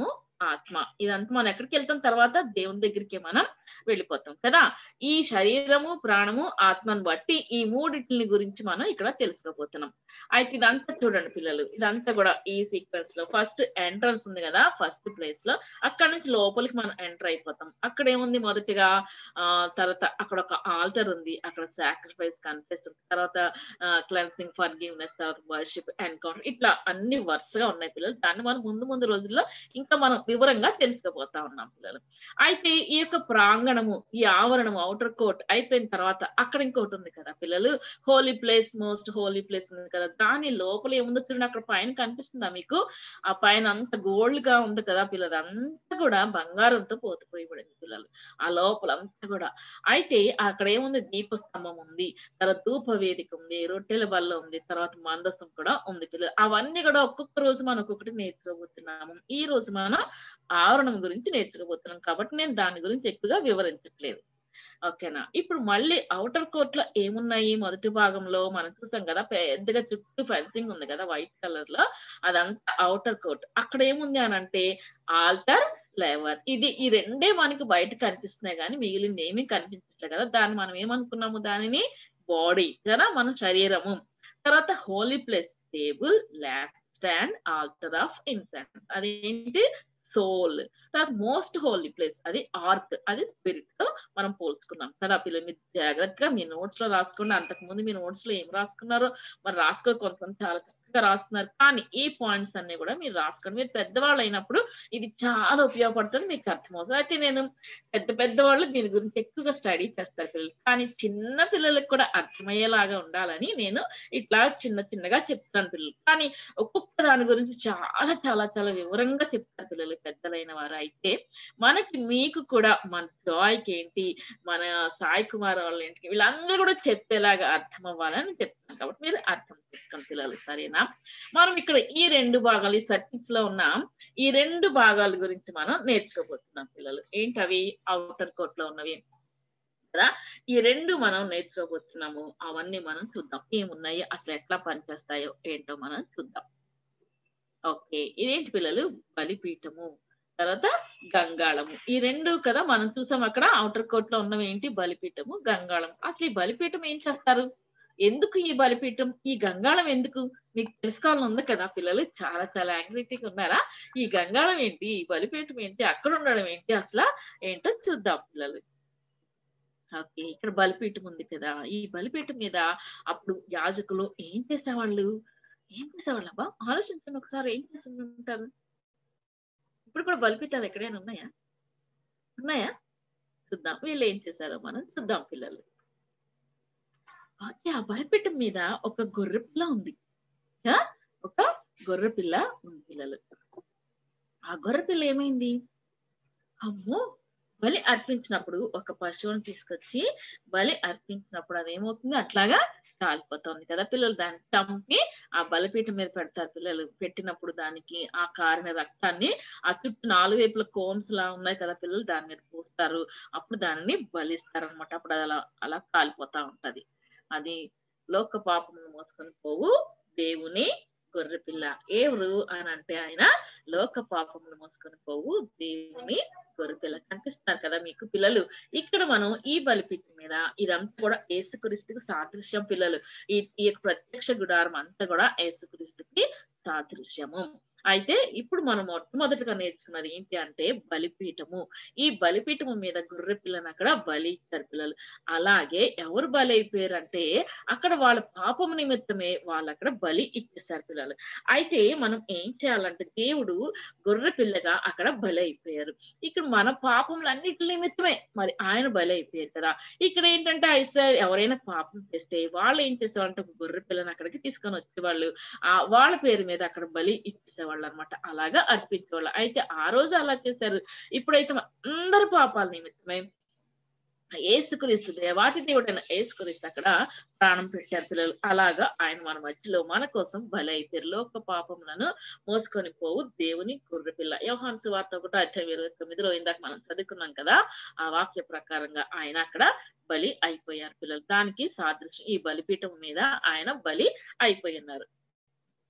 ఆత్మ. ఇదంతా మనం ఎక్కడికి వెళ్తాం తర్వాత దేవుని దగ్గరికి మనం వెళ్ళిపోతాం కదా. ఈ శరీరము, ప్రాణము, ఆత్మను బట్టి ఈ మూడింటిని గురించి మనం ఇక్కడ తెలుసుకోబోతున్నాం. అయితే ఇదంతా చూడండి పిల్లలు, ఇదంతా కూడా ఈ సీక్వెన్స్ లో ఫస్ట్ ఎంట్రన్స్ ఉంది కదా, ఫస్ట్ ప్లేస్ లో అక్కడ నుంచి లోపలికి మనం ఎంటర్ అయిపోతాం. అక్కడ ఏముంది మొదటిగా తర్వాత అక్కడ ఒక ఆల్టర్ ఉంది, అక్కడ సాక్రిఫైస్ కనిపిస్తుంది, తర్వాత క్లెన్సింగ్, ఫర్గివ్నెస్, తర్వాత వర్షిప్, ఎన్కౌంటర్, ఇట్లా అన్ని వరుసగా ఉన్నాయి పిల్లలు. దాన్ని మనం ముందు రోజుల్లో ఇంకా మనం వివరంగా తెలుసుకోబోతా ఉన్నాం పిల్లలు. అయితే ఈ యొక్క ప్రాంగణము, ఈ ఆవరణము, అవుటర్ కోర్ట్ అయిపోయిన తర్వాత అక్కడ ఇంకోటి ఉంది కదా పిల్లలు, holy place, most holy place ఉంది కదా. దాని లోపల ఏముందో చూడండి, అక్కడ పైన కనిపిస్తుందా మీకు? ఆ పైన అంత గోల్డ్ గా ఉంది కదా పిల్లలు, అంతా కూడా బంగారంతో పోతపోయబడింది పిల్లలు ఆ లోపల అంతా కూడా. అయితే అక్కడ ఏముంది, దీపస్తంభం ఉంది, తర్వాత ధూప వేదిక ఉంది, రొట్టెల బల్ల ఉంది, తర్వాత మందసం కూడా ఉంది పిల్లలు. అవన్నీ కూడా ఒక్కొక్క రోజు మనం ఒక్కొక్కటి నేర్చుకోబోతున్నాము. ఈ రోజు మనం ఆవరణం గురించి నేర్చుకోబోతున్నాం కాబట్టి నేను దాని గురించి ఎక్కువగా వివరించట్లేదు. ఓకేనా. ఇప్పుడు మళ్ళీ అవుటర్ కోర్ట్ లో ఏమున్నాయి, మొదటి భాగంలో మనం చూసాం కదా, పెద్దగా చుట్టూ ఫెన్సింగ్ ఉంది కదా వైట్ కలర్ లో, అదంతా అవుటర్ కోర్ట్. అక్కడ ఏముంది అని అంటే ఆల్టర్, లేవర్, ఈ రెండే మనకి బయట కనిపిస్తున్నాయి కానీ మిగిలింది ఏమీ కనిపించట్లేదు కదా. దాన్ని మనం ఏమనుకున్నాము, దానిని బాడీ కదా, మన శరీరము. తర్వాత holy place, table, lamp stand, altar of incense, అదేంటి సోల్. తర్వాత మోస్ట్ హోలీ ప్లేస్ అది ఆర్క్, అది స్పిరిట్ తో మనం పోల్చుకున్నాం కదా పిల్లలు. మీరు జాగ్రత్తగా మీ నోట్స్ లో రాసుకోండి. అంతకు ముందు మీ నోట్స్ లో ఏం రాసుకున్నారో మరి రాసుకో, కొంతమంది చాలా చక్కగా రాస్తున్నారు, కానీ ఈ పాయింట్స్ అన్ని కూడా మీరు రాసుకోండి. మీరు పెద్దవాళ్ళు అయినప్పుడు ఇది చాలా ఉపయోగపడుతుంది, మీకు అర్థమవుతుంది. అయితే నేను పెద్దవాళ్ళు దీని గురించి ఎక్కువగా స్టడీ చేస్తారు పిల్లలు, కానీ చిన్న పిల్లలకు కూడా అర్థమయ్యేలాగా ఉండాలని నేను ఇట్లా చిన్నగా చెప్తాను పిల్లలు. కానీ ఒక్కొక్క దాని గురించి చాలా చాలా చాలా వివరంగా చెప్తారు పిల్లలు పెద్దలైన వారు. అయితే మీకు కూడా మన జాయ్కి ఏంటి, మన సాయి కుమార్ వాళ్ళ ఏంటి, వీళ్ళందరూ కూడా చెప్పేలాగా అర్థం అవ్వాలని చెప్తాను కాబట్టి మీరు అర్థం చేసుకోండి పిల్లలు, సరేనా. మనం ఇక్కడ ఈ రెండు భాగాలు, ఈ సర్కిల్స్ లో ఉన్న ఈ రెండు భాగాల గురించి మనం నేర్చుకోబోతున్నాం పిల్లలు. ఏంటవి? అవుటర్ కోర్ట్ లో ఉన్నవి కదా, ఈ రెండు మనం నేర్చుకోబోతున్నాము. అవన్నీ మనం చూద్దాం, ఏమున్నాయి, అసలు ఎట్లా పనిచేస్తాయో ఏంటో మనం చూద్దాం. ఓకే, ఇదేంటి పిల్లలు? బలిపీఠము, తర్వాత గంగాళము. ఈ రెండు కదా మనం చూసాం అక్కడ అవుటర్ కోర్ట్ లో ఉన్నవి ఏంటి, బలిపీఠము, గంగాళం. అసలు ఈ బలిపీఠం ఏం చేస్తారు, ఎందుకు ఈ బలిపీఠం, ఈ గంగాళం ఎందుకు మీకు తెలుసుకోవాలని ఉంది కదా పిల్లలు. చాలా చాలా యాంగ్జైటీగా ఉన్నారా? ఈ గంగాళం ఏంటి, ఈ బలిపీఠం ఏంటి, అక్కడ ఉండడం ఏంటి, అసలు ఏంటో చూద్దాం పిల్లలు. ఓకే, ఇక్కడ బలిపీఠం ఉంది కదా, ఈ బలిపీఠం మీద అప్పుడు యాజకులు ఏం చేసేవాళ్ళు అబ్బా, ఆలోచించండి ఒకసారి. ఏం చేస్తుంటారు? ఇప్పుడు కూడా బలిపీఠాలు ఎక్కడైనా ఉన్నాయా? చూద్దాం వీళ్ళు ఏం చేశారో మనం చూద్దాం పిల్లలు. ఓకే, ఆ బలిపీఠం మీద ఒక గొర్రె పిల్ల ఉంది, ఒక గొర్రె పిల్ల ఉంది పిల్లలు. ఆ గొర్రె పిల్ల ఏమైంది, అమ్మో, బలి అర్పించినప్పుడు ఒక పశువుని తీసుకొచ్చి బలి అర్పించినప్పుడు అదేమవుతుంది, అట్లాగా కాలిపోతుంది కదా పిల్లలు. దాన్ని చంపి ఆ బలిపీఠం మీద పెడతారు పిల్లలు. పెట్టినప్పుడు దానికి ఆ కారిన రక్తాన్ని ఆ చుట్టూ 4 వైపుల కోన్స్ లా ఉన్నాయి కదా పిల్లలు, దాని మీద పూస్తారు. అప్పుడు దానిని బలిస్తారు అనమాట. అప్పుడు అది అలా కాలిపోతా ఉంటది. అది లోక పాపమును మోసుకొని పోవు దేవుని గొర్రె పిల్ల. ఎవరు అని అంటే ఆయన లోక పాపమును మోసుకొని పోవు దేవుని గొర్రె పిల్ల. కనిపిస్తున్నారు కదా మీకు పిల్లలు. ఇక్కడ మనం ఈ బలిపీఠం మీద ఇదంతా కూడా యేసుక్రీస్తుకి సాదృశ్యం పిల్లలు. ఈ ప్రత్యక్ష గుడారం అంతా కూడా యేసుక్రీస్తుకి సాదృశ్యము. అయితే ఇప్పుడు మనం మొట్టమొదటిగా నేర్చుకున్నది ఏంటి అంటే బలిపీఠము. ఈ బలిపీఠము మీద గొర్రె పిల్లని అక్కడ బలి ఇచ్చారు పిల్లలు. అలాగే ఎవరు బలి అయిపోయారు అంటే అక్కడ వాళ్ళ పాపము నిమిత్తమే వాళ్ళు అక్కడ బలి ఇచ్చేసారు పిల్లలు. అయితే మనం ఏం చేయాలంటే దేవుడు గొర్రె పిల్లగా అక్కడ బలి అయిపోయారు. ఇక్కడ మన పాపములన్నిటి నిమిత్తమే మరి ఆయన బలి అయిపోయారు కదా. ఇక్కడ ఏంటంటే ఎవరైనా పాపం చేస్తే వాళ్ళు ఏం చేసేవాళ్ళంటే ఒక గొర్రె పిల్లని అక్కడికి తీసుకొని వచ్చేవాళ్ళు. వాళ్ళ పేరు మీద అక్కడ బలి ఇచ్చేసేవాళ్ళు అనమాట. అలాగా అర్పించేవాళ్ళు. అయితే ఆ రోజు అలా చేశారు. ఇప్పుడైతే అందరి పాపాల నిమిత్తమే యేసుక్రీస్తు, దేవాతి దేవుడైన యేసుక్రీస్తు అక్కడ ప్రాణం పెట్టారు పిల్లలు. అలాగా ఆయన మన మధ్యలో మన కోసం బలి అయిపోయారు. లోక పాపములను మోసుకొని పోవు దేవుని గొర్రె పిల్ల. యోహాను సువార్త 1:29 ఇందాక మనం చదువుకున్నాం కదా, ఆ వాక్య ప్రకారంగా ఆయన అక్కడ బలి అయిపోయారు పిల్లలు. దానికి సాదృశ్యం ఈ బలిపీఠం మీద ఆయన బలి అయిపోయి ఉన్నారు.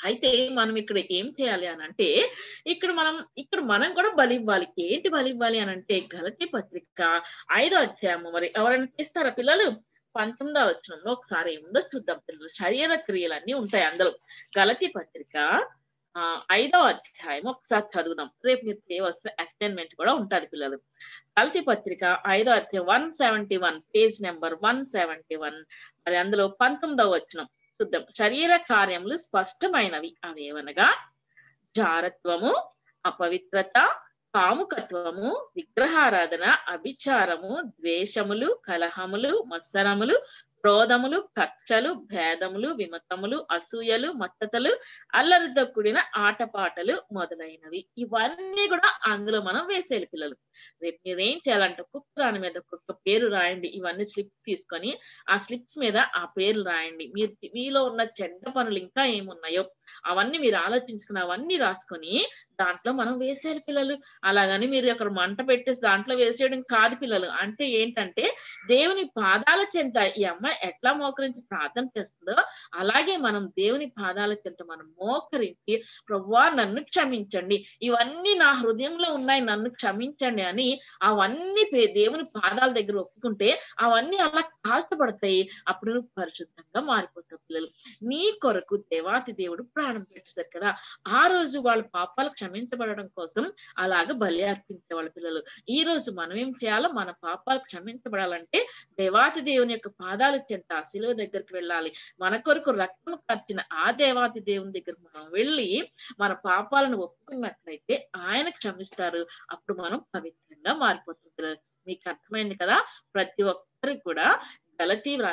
అయితే మనం ఇక్కడ ఏం చేయాలి అని అంటే ఇక్కడ మనం కూడా బలి ఇవ్వాలి. ఏంటి బలి ఇవ్వాలి అని అంటే గలతీ పత్రిక 5వ అధ్యాయము. మరి ఎవరైనా చేస్తారా పిల్లలు? 19వ వచనంలో ఒకసారి ఏముందో చూద్దాం పిల్లలు. శరీర క్రియలన్నీ ఉంటాయి అందులో. గలతీ పత్రిక 5వ అధ్యాయం ఒకసారి చదువుదాం. రేపు మీరు చేయవలసిన అసైన్మెంట్ కూడా ఉంటది పిల్లలు. గలతీ పత్రిక 5వ అధ్యాయం 171 పేజ్ నెంబర్ 171. మరి అందులో 19వ వచనం చూద్దాం. శరీర కార్యములు స్పష్టమైనవి. అవేవనగా జారత్వము, అపవిత్రత, కాముకత్వము, విగ్రహారాధన, అభిచారము, ద్వేషములు, కలహములు, మత్సరములు, క్రోధములు, కక్షలు, భేదములు, విమతములు, అసూయలు, మత్తతలు, అల్లరితో కూడిన ఆటపాటలు మొదలైనవి. ఇవన్నీ కూడా అందులో మనం వేసేయాలి పిల్లలు. రేపు మీరేం చేయాలంటే ఒక్కొక్క దాని మీద ఒక్కొక్క పేరు రాయండి. ఇవన్నీ స్లిప్స్ తీసుకొని ఆ స్లిప్స్ మీద ఆ పేర్లు రాయండి. మీలో ఉన్న చెడ్డ పనులు ఇంకా ఏమున్నాయో అవన్నీ మీరు ఆలోచించుకుని అవన్నీ రాసుకొని దాంట్లో మనం వేసేయాలి పిల్లలు. అలాగని మీరు అక్కడ మంట పెట్టేసి దాంట్లో వేసేయడం కాదు పిల్లలు. అంటే ఏంటంటే దేవుని పాదాల చెంత ఈ అమ్మాయి ఎట్లా మోకరించి ప్రార్థన చేస్తుందో అలాగే మనం దేవుని పాదాల చెంత మనం మోకరించి ప్రభువా నన్ను క్షమించండి, ఇవన్నీ నా హృదయంలో ఉన్నాయి, నన్ను క్షమించండి అని అవన్నీ దేవుని పాదాల దగ్గర ఒప్పుకుంటే అవన్నీ అలా కాల్చబడతాయి. అప్పుడు నువ్వు పరిశుద్ధంగా మారిపోతావు పిల్లలు. నీ కొరకు దేవాతి దేవుడు ప్రాణం పెట్టేశారు కదా. ఆ రోజు వాళ్ళ పాపాలు క్షమించబడడం కోసం అలాగ బలి అర్పించేవాళ్ళ పిల్లలు. ఈ రోజు మనం ఏం చేయాలో, మన పాపాలు క్షమించబడాలంటే దేవాతి దేవుని యొక్క పాదాల చెంత శిలువ దగ్గరికి వెళ్ళాలి. మన కొరకు రక్తం కార్చిన ఆ దేవాతి దేవుని దగ్గర మనం వెళ్ళి మన పాపాలను ఒప్పుకున్నట్లయితే ఆయన క్షమిస్తారు. అప్పుడు మనం పవిత్రంగా మారిపోతాం పిల్లలు. మీకు అర్థమైంది కదా. ప్రతి ఒక్కరికి కూడా గలతీలకు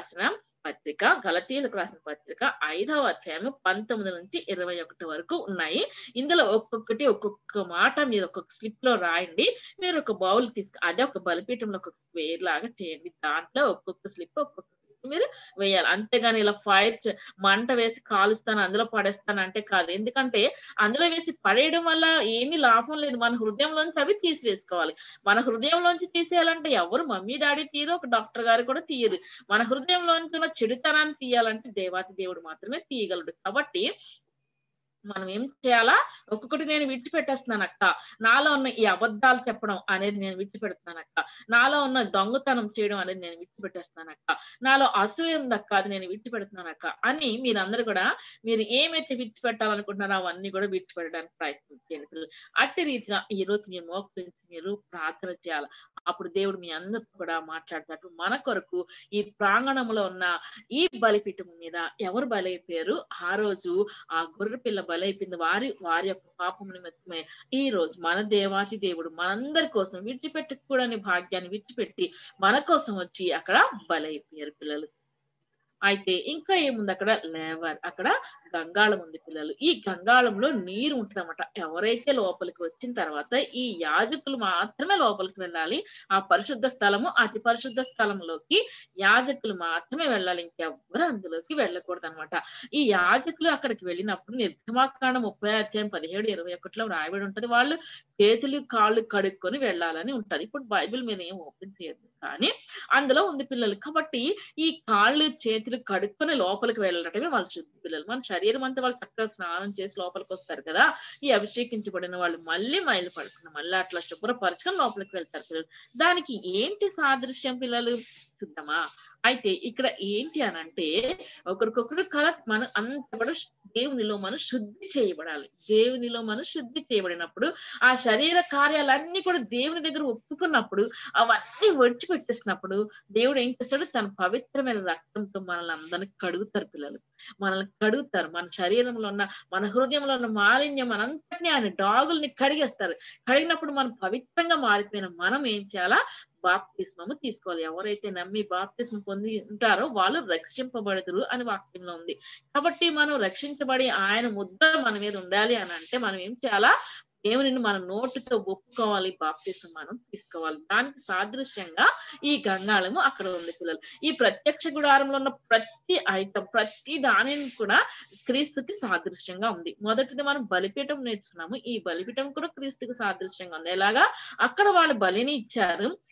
రాసిన పత్రిక 5వ అధ్యాయం 19 నుంచి 21 వరకు ఉన్నాయి. ఇందులో ఒక్కొక్క మాట మీరు ఒక్కొక్క స్లిప్ లో రాయండి. మీరు ఒక బౌల్ అదే ఒక బలిపీఠంలో ఒక స్క్వేర్ లాగా చేయండి. దాంట్లో ఒక్కొక్క స్లిప్ మీరు వేయాలి. అంతేగాని ఇలా ఫైర్ మంట వేసి కాలుస్తాను అందులో పడేస్తాను అంటే కాదు. ఎందుకంటే అందులో వేసి పడేయడం వల్ల ఏమీ లాభం లేదు. మన హృదయంలోంచి అవి తీసివేసుకోవాలి. మన హృదయంలోంచి తీసేయాలంటే ఎవరు మమ్మీ డాడీ తీయరు, ఒక డాక్టర్ గారు కూడా తీయరు. మన హృదయంలోంచి ఉన్న చెడుతనాన్ని తీయాలంటే దేవాతి దేవుడు మాత్రమే తీయగలడు. కాబట్టి మనం ఏం చేయాలా, ఒక్కొక్కటి నేను విడిచిపెట్టేస్తున్నాను అక్క, నాలో ఉన్న ఈ అబద్ధాలు చెప్పడం అనేది నేను విడిచిపెడుతున్నాను అక్క, నాలో ఉన్న దొంగతనం చేయడం అనేది నేను విడిచిపెట్టేస్తున్నాను అక్క, నాలో అసూయ ఉందక్క అది నేను విడిచిపెడుతున్నాను అక్క అని మీరందరూ కూడా మీరు ఏమైతే విడిచిపెట్టాలనుకుంటున్నారో అవన్నీ కూడా విడిచిపెట్టడానికి ప్రయత్నం చేయండి. అట్టి రీతిగా ఈ రోజు మీరు మోకరించి మీరు ప్రార్థన చేయాలి. అప్పుడు దేవుడు మీ అందరితో కూడా మాట్లాడతాడు. మన కొరకు ఈ ప్రాంగణంలో ఉన్న ఈ బలిపీఠం మీద ఎవరు బలైపోయారు, ఆ రోజు ఆ గొర్రె పిల్ల బలైపోయింది వారి యొక్క పాపం నిమిత్తమే. ఈ రోజు మన దేవాతి దేవుడు మనందరి కోసం విడిచిపెట్టకూడని భాగ్యాన్ని విడిచిపెట్టి మన కోసం వచ్చి అక్కడ బలైపోయారు పిల్లలు. అయితే ఇంకా ఏముంది అక్కడ, అక్కడ గంగాళం ఉంది పిల్లలు. ఈ గంగాళంలో నీరు ఉంటుందన్నమాట. ఎవరైతే లోపలికి వచ్చిన తర్వాత ఈ యాజకులు మాత్రమే లోపలికి వెళ్ళాలి. ఆ పరిశుద్ధ స్థలము అతి పరిశుద్ధ స్థలంలోకి యాజకులు మాత్రమే వెళ్ళాలి, ఇంకెవ్వరు అందులోకి వెళ్ళకూడదు అనమాట. ఈ యాజకులు అక్కడికి వెళ్ళినప్పుడు నిర్గమాకాండం 30 అధ్యాయం 17-21 రాయబడి ఉంటది, వాళ్ళు చేతులు కాళ్ళు కడుక్కొని వెళ్ళాలని ఉంటది. ఇప్పుడు బైబిల్ మీద ఏం ఓపెన్ చేయదు కానీ అందులో ఉంది పిల్లలు. కాబట్టి ఈ కాళ్ళు చేతులు కడుక్కొని లోపలికి వెళ్ళటమే వాళ్ళ శుద్ధి పిల్లలు. మన శరీరం అంతా వాళ్ళు చక్కగా స్నానం చేసి లోపలికి వస్తారు కదా. ఈ అభిషేకించబడిన వాళ్ళు మళ్ళీ మైలు పడుకుని మళ్ళీ అట్లా శుభ్రపరచుకొని లోపలికి వెళ్తారు పిల్లలు. దానికి ఏంటి సాదృశ్యం పిల్లలు చూద్దామా. అయితే ఇక్కడ ఏంటి అనంటే ఒకరికొకరు మనం అంత కూడా దేవునిలో మనం శుద్ధి చేయబడాలి. దేవునిలో మనం శుద్ధి చేయబడినప్పుడు ఆ శరీర కార్యాలన్నీ కూడా దేవుని దగ్గర ఒప్పుకున్నప్పుడు అవన్నీ విడిచిపెట్టేసినప్పుడు దేవుడు ఏం చేస్తాడు, తన పవిత్రమైన రక్తంతో మనల్ని అందరినీ కడుగుతారు పిల్లలు. మనల్ని కడుగుతారు. మన శరీరంలో ఉన్న మన హృదయంలో ఉన్న మాలిన్యం మనంతటినీ ఆయన డాగుల్ని కడిగేస్తారు. కడిగినప్పుడు మనం పవిత్రంగా మారిపోయిన మనం ఏం చేయాలా, బాప్తిస్మము తీసుకోవాలి. ఎవరైతే నమ్మి బాప్తిస్మం పొంది ఉంటారో వాళ్ళు రక్షింపబడదురు అని వాక్యంలో ఉంది. కాబట్టి మనం రక్షించబడి ఆయన ముద్ర మన మీద ఉండాలి అని అంటే మనం ఏం చేయాలా, దేవునిని మన నోటితో ఒప్పుకోవాలి, బాప్తిస్మం మనం తీసుకోవాలి. దానికి సాదృశ్యంగా ఈ గంగాళము అక్కడ ఉంది పిల్లలు. ఈ ప్రత్యక్ష గుడారంలో ఉన్న ప్రతి ఐటమ్ ప్రతి దానిని కూడా క్రీస్తుకి సాదృశ్యంగా ఉంది. మొదటిది మనం బలిపీఠం నేర్చుకున్నాము. ఈ బలిపీఠం కూడా క్రీస్తుకి సాదృశ్యంగా ఉంది. ఎలాగా, అక్కడ వాళ్ళు బలిని ఇచ్చారు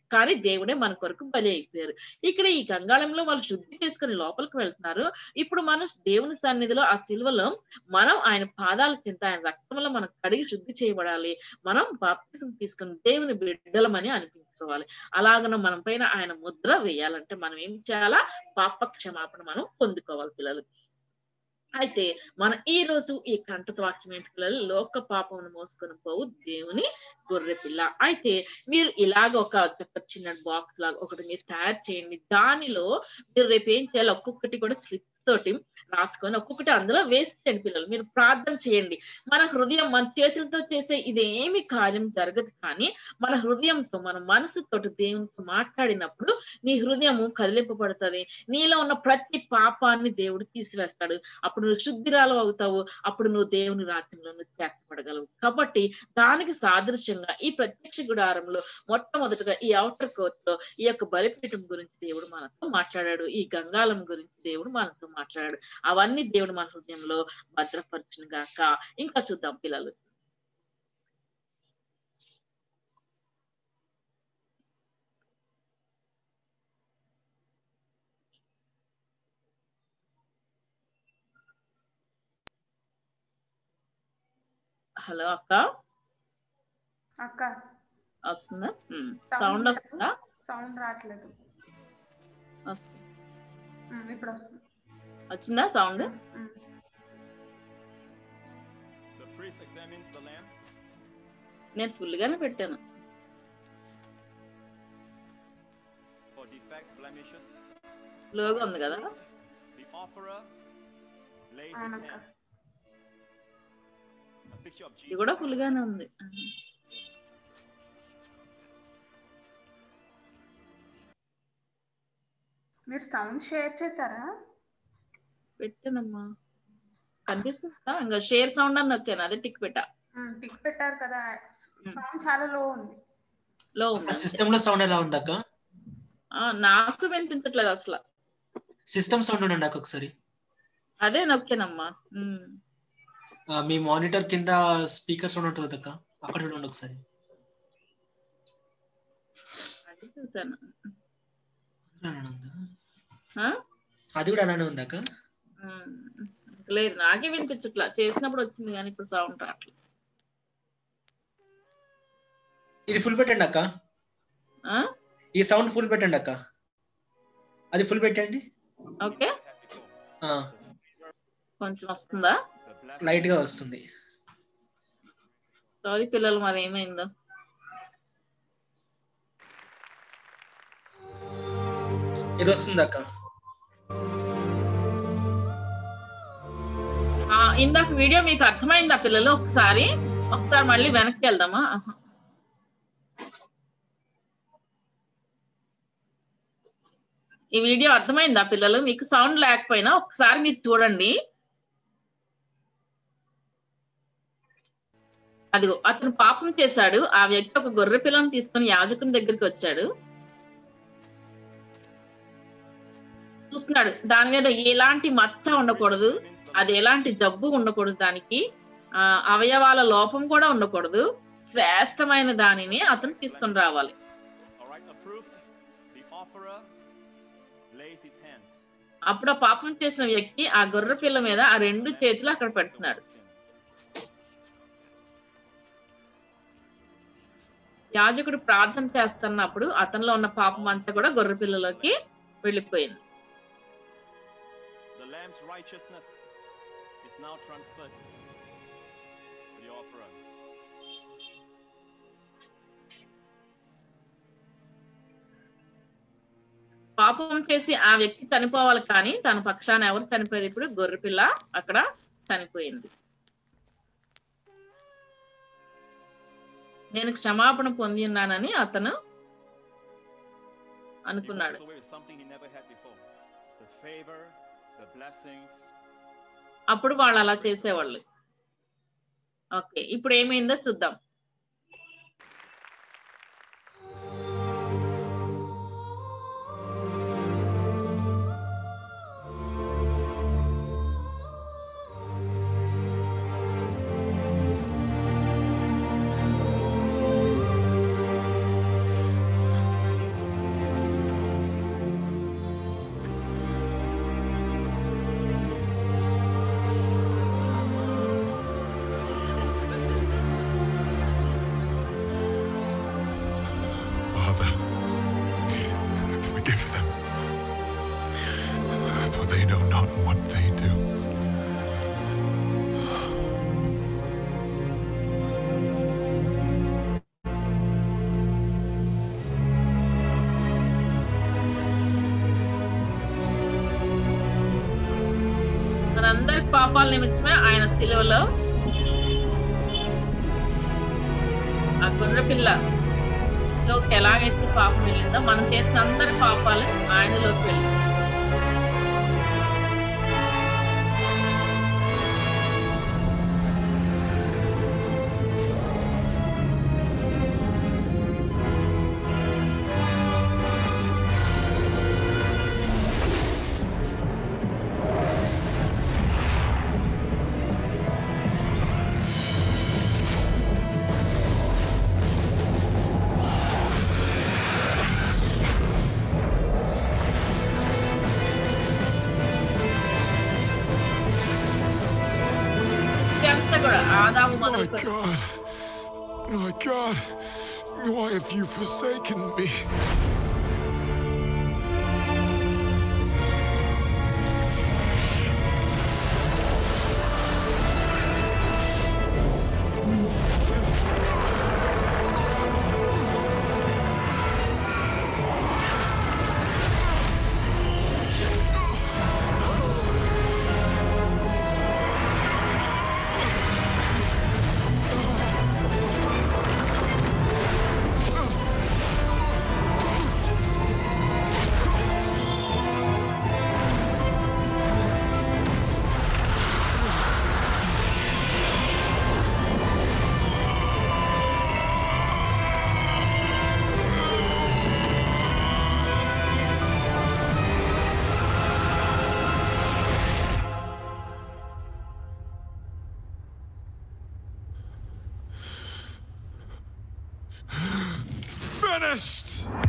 కానీ దేవుడే మన కొరకు బలి అయిపోయారు. ఇక్కడ ఈ గంగాళంలో వాళ్ళు శుద్ధి చేసుకుని లోపలికి వెళ్తున్నారు. ఇప్పుడు మనం దేవుని సన్నిధిలో ఆ సిలువలో మనం ఆయన పాదాల కింద ఆయన రక్తంలో మనం కడిగి శుద్ధి చేయబడాలి. మనం బాప్తిసం తీసుకుని దేవుని బిడ్డలమని అనిపించుకోవాలి. అలాగన మనం పైన ఆయన ముద్ర వేయాలంటే మనం ఏం చేయాలా? పాప క్షమాపణ మనం పొందుకోవాలి పిల్లలు. అయితే మన ఈ రోజు ఈ కంఠత వాక్యం ఏంటి పిల్లలు? లోక పాపమును మోసుకొని పోవు దేవుని గొర్రె పిల్ల. అయితే మీరు ఇలాగ ఒక చిన్న బాక్స్ లాగా ఒకటి మీరు తయారు చేయండి. దానిలో మీరు రేపు ఏం చేయాలి? ఒక్కొక్కటి కూడా స్లిప్ తోటి రాసుకొని ఒక్కొక్కటి అందులో వేసేయండి పిల్లలు. మీరు ప్రార్థన చేయండి. మన హృదయం మన చేతులతో చేసే ఇదేమి కార్యం జరగదు, కానీ మన హృదయంతో మన మనసుతోటి దేవునితో మాట్లాడినప్పుడు నీ హృదయము కదిలింపబడుతుంది. నీలో ఉన్న ప్రతి పాపాన్ని దేవుడు తీసివేస్తాడు. అప్పుడు నువ్వు శుద్ధిరాలు అవుతావు. అప్పుడు నువ్వు దేవుని రాజ్యంలో నువ్వు చేర్చబడగలవు. కాబట్టి దానికి సాదృశ్యంగా ఈ ప్రత్యక్ష గుడారంలో మొట్టమొదటిగా ఈ ఔటర్ కోర్ట్ లో ఈ యొక్క బలిపీఠం గురించి దేవుడు మనతో మాట్లాడాడు. ఈ గంగాళం గురించి దేవుడు మనతో మాట్లాడాడు. అవన్నీ దేవుడు మన హృదయంలో భద్రపరచును గాక. ఇంకా చూద్దాం పిల్లలు. హలో అక్క, అక్క వస్తుందా? సౌండ్ వస్తుందా? సౌండ్ రావట్లేదు. వస్తుంది. ఇప్పుడు వస్తుంది. వచ్చిందా సౌండ్? నేను ఫుల్ గానే పెట్టాను. లోగా ఉంది కదా? ఇది కూడా ఫుల్ గానే ఉంది. మీరు సౌండ్ షేర్ చేశారా? పెట్టానమ్మా, కనిపిస్తుందా? ఇంకా షేర్ సౌండ్ అని నొక్కాను, అదే టిక్ పెట్టా. టిక్ పెట్టారు కదా, సౌండ్ చాలా లో ఉంది. లో ఉంది. సిస్టమ్ లో సౌండ్ ఎలా ఉంది అక్క? నాకు వినిపించట్లేదు అసలు. సిస్టమ్ సౌండ్ ఉండండి అక్క ఒకసారి. అదే నొక్కానమ్మా. మీ మానిటర్ కింద స్పీకర్ సౌండ్ ఉంటుంది అక్క, అక్కడ చూడండి ఒకసారి. అది చూసాను. అది కూడా అలానే ఉంది అక్క. లేదు, నాకే వినిపించట్లా. చేసినప్పుడు వచ్చింది కానీ ఇప్పుడు సౌండ్ రావట్లేదు. ఇది ఫుల్ పెట్టండి అక్క. ఈ సౌండ్ ఫుల్ పెట్టండి అక్క. అది ఫుల్ పెట్టండి. ఓకే, కొంచెం వస్తుందా? లైట్ గా వస్తుంది. సారీ పిల్లలు, మరి ఏమైందో. ఇది వస్తుంది అక్క. ఇందాక వీడియో మీకు అర్థమైందా పిల్లలు? ఒకసారి మళ్ళీ వెనక్కి వెళ్దామా? ఈ వీడియో అర్థమైందా పిల్లలు? మీకు సౌండ్ లేకపోయినా ఒకసారి మీరు చూడండి. అదిగో అతను పాపం చేశాడు. ఆ వ్యక్తి ఒక గొర్రె పిల్లను తీసుకుని యాజకుని దగ్గరికి వచ్చాడు. చూస్తున్నాడు, దాని మీద ఎలాంటి మచ్చ ఉండకూడదు, అది ఎలాంటి జబ్బు ఉండకూడదు, దానికి అవయవాల లోపం కూడా ఉండకూడదు. శ్రేష్టమైన దానిని అతను తీసుకొని రావాలి. అప్పుడు ఆ పాపం చేసిన వ్యక్తి ఆ గొర్రె పిల్ల మీద ఆ రెండు చేతులు అక్కడ పెడుతున్నాడు. యాజకుడు ప్రార్థన చేస్తున్నప్పుడు అతనిలో ఉన్న పాపం అంతా కూడా గొర్రె పిల్లలోకి వెళ్ళిపోయింది. పాపం చేసి ఆ వ్యక్తి చనిపోవాలి, కానీ తన పక్షాన ఎవరు చనిపోయారు? ఇప్పుడు గొర్రెపిల్ల అక్కడ చనిపోయింది. నేను క్షమాపణ పొంది ఉన్నానని అతను అనుకున్నాడు. అప్పుడు వాళ్ళు అలా చేసేవాళ్ళు. ఓకే, ఇప్పుడు ఏమైందో చూద్దాం. పాపాల నిమిత్తమే ఆయన శిలువలో ఆ గొర్రె పిల్లలోకి ఎలాగైతే పాపం వెళ్ళిందో మనం చేసిన అందరి పాపాలు ఆయనలోకి వెళ్ళింది. My God, my God, why have you forsaken me? Finished!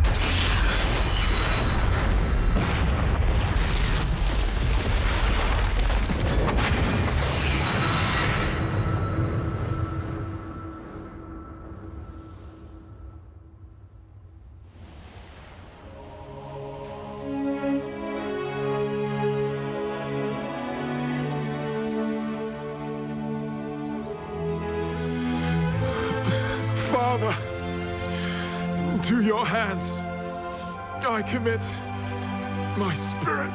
Father, to your hands I commit my spirit.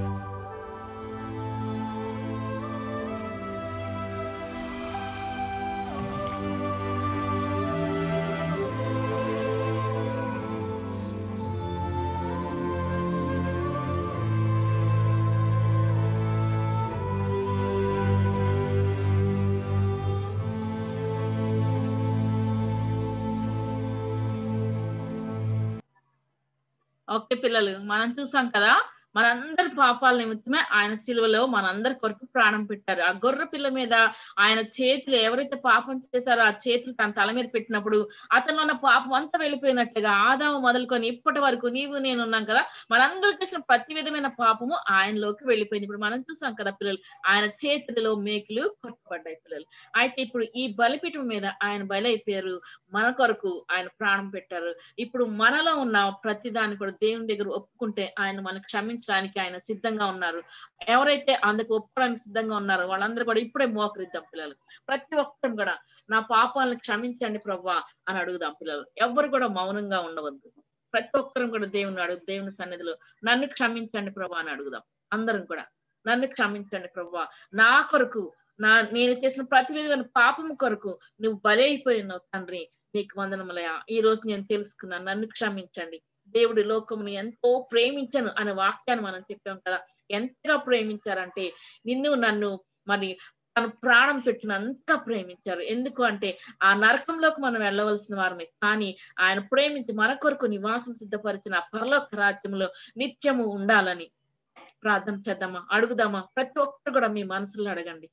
Okay పిల్లలు, మనం చూసాం కదా, మనందరి పాపాల నిమిత్తమే ఆయన సిలువలో మనందరి కొరకు ప్రాణం పెట్టారు. ఆ గొర్రె పిల్ల మీద ఆయన చేతులు, ఎవరైతే పాపం చేశారో ఆ చేతులు తన తల మీద పెట్టినప్పుడు అతను ఉన్న పాపం అంతా వెళ్ళిపోయినట్టుగా ఆదాము మొదలుకొని ఇప్పటి వరకు నీవు నేను ఉన్నాం కదా, మనందరూ చేసిన ప్రతి విధమైన పాపము ఆయనలోకి వెళ్ళిపోయింది. ఇప్పుడు మనం చూసాం కదా పిల్లలు, ఆయన చేతులలో మేకులు కొట్టబడ్డాయి పిల్లలు. అయితే ఇప్పుడు ఈ బలిపీఠం మీద ఆయన బలి అయిపోయారు, మన కొరకు ఆయన ప్రాణం పెట్టారు. ఇప్పుడు మనలో ఉన్న ప్రతి దాన్ని కూడా దేవుని దగ్గర ఒప్పుకుంటే ఆయన మనకు క్షమించడానికి ఆయన సిద్ధంగా ఉన్నారు. ఎవరైతే అందుకు ఒప్పుకోవడానికి సిద్ధంగా ఉన్నారో వాళ్ళందరూ కూడా ఇప్పుడే మోకరిద్దాం పిల్లలు. ప్రతి ఒక్కరు కూడా నా పాపాలను క్షమించండి ప్రభువా అని అడుగుదాం పిల్లలు. ఎవ్వరు కూడా మౌనంగా ఉండవద్దు. ప్రతి ఒక్కరం కూడా దేవుని సన్నిధిలో నన్ను క్షమించండి ప్రభువా అని అడుగుదాం. అందరం కూడా నన్ను క్షమించండి ప్రభువా, నా కొరకు నేను చేసిన ప్రతి విధమైన పాపం కొరకు నువ్వు బలి అయిపోయినావు తండ్రి, నీకు వందనములయ్యా. ఈ రోజు నేను తెలుసుకున్నాను, నన్ను క్షమించండి. దేవుడి లోకముని ఎంతో ప్రేమించను అనే వాక్యాన్ని మనం చెప్పాం కదా. ఎంతగా ప్రేమించారంటే నిన్ను నన్ను మరి తన ప్రాణం పెట్టినంతగా ప్రేమించారు. ఎందుకు అంటే ఆ నరకంలోకి మనం వెళ్ళవలసిన వారమే, కానీ ఆయన ప్రేమించి మన కొరకు నివాసం సిద్ధపరిచిన పరలోక రాజ్యంలో నిత్యము ఉండాలని ప్రార్థన చేద్దామా, అడుగుదామా? ప్రతి ఒక్కరు కూడా మీ మనసులో అడగండి.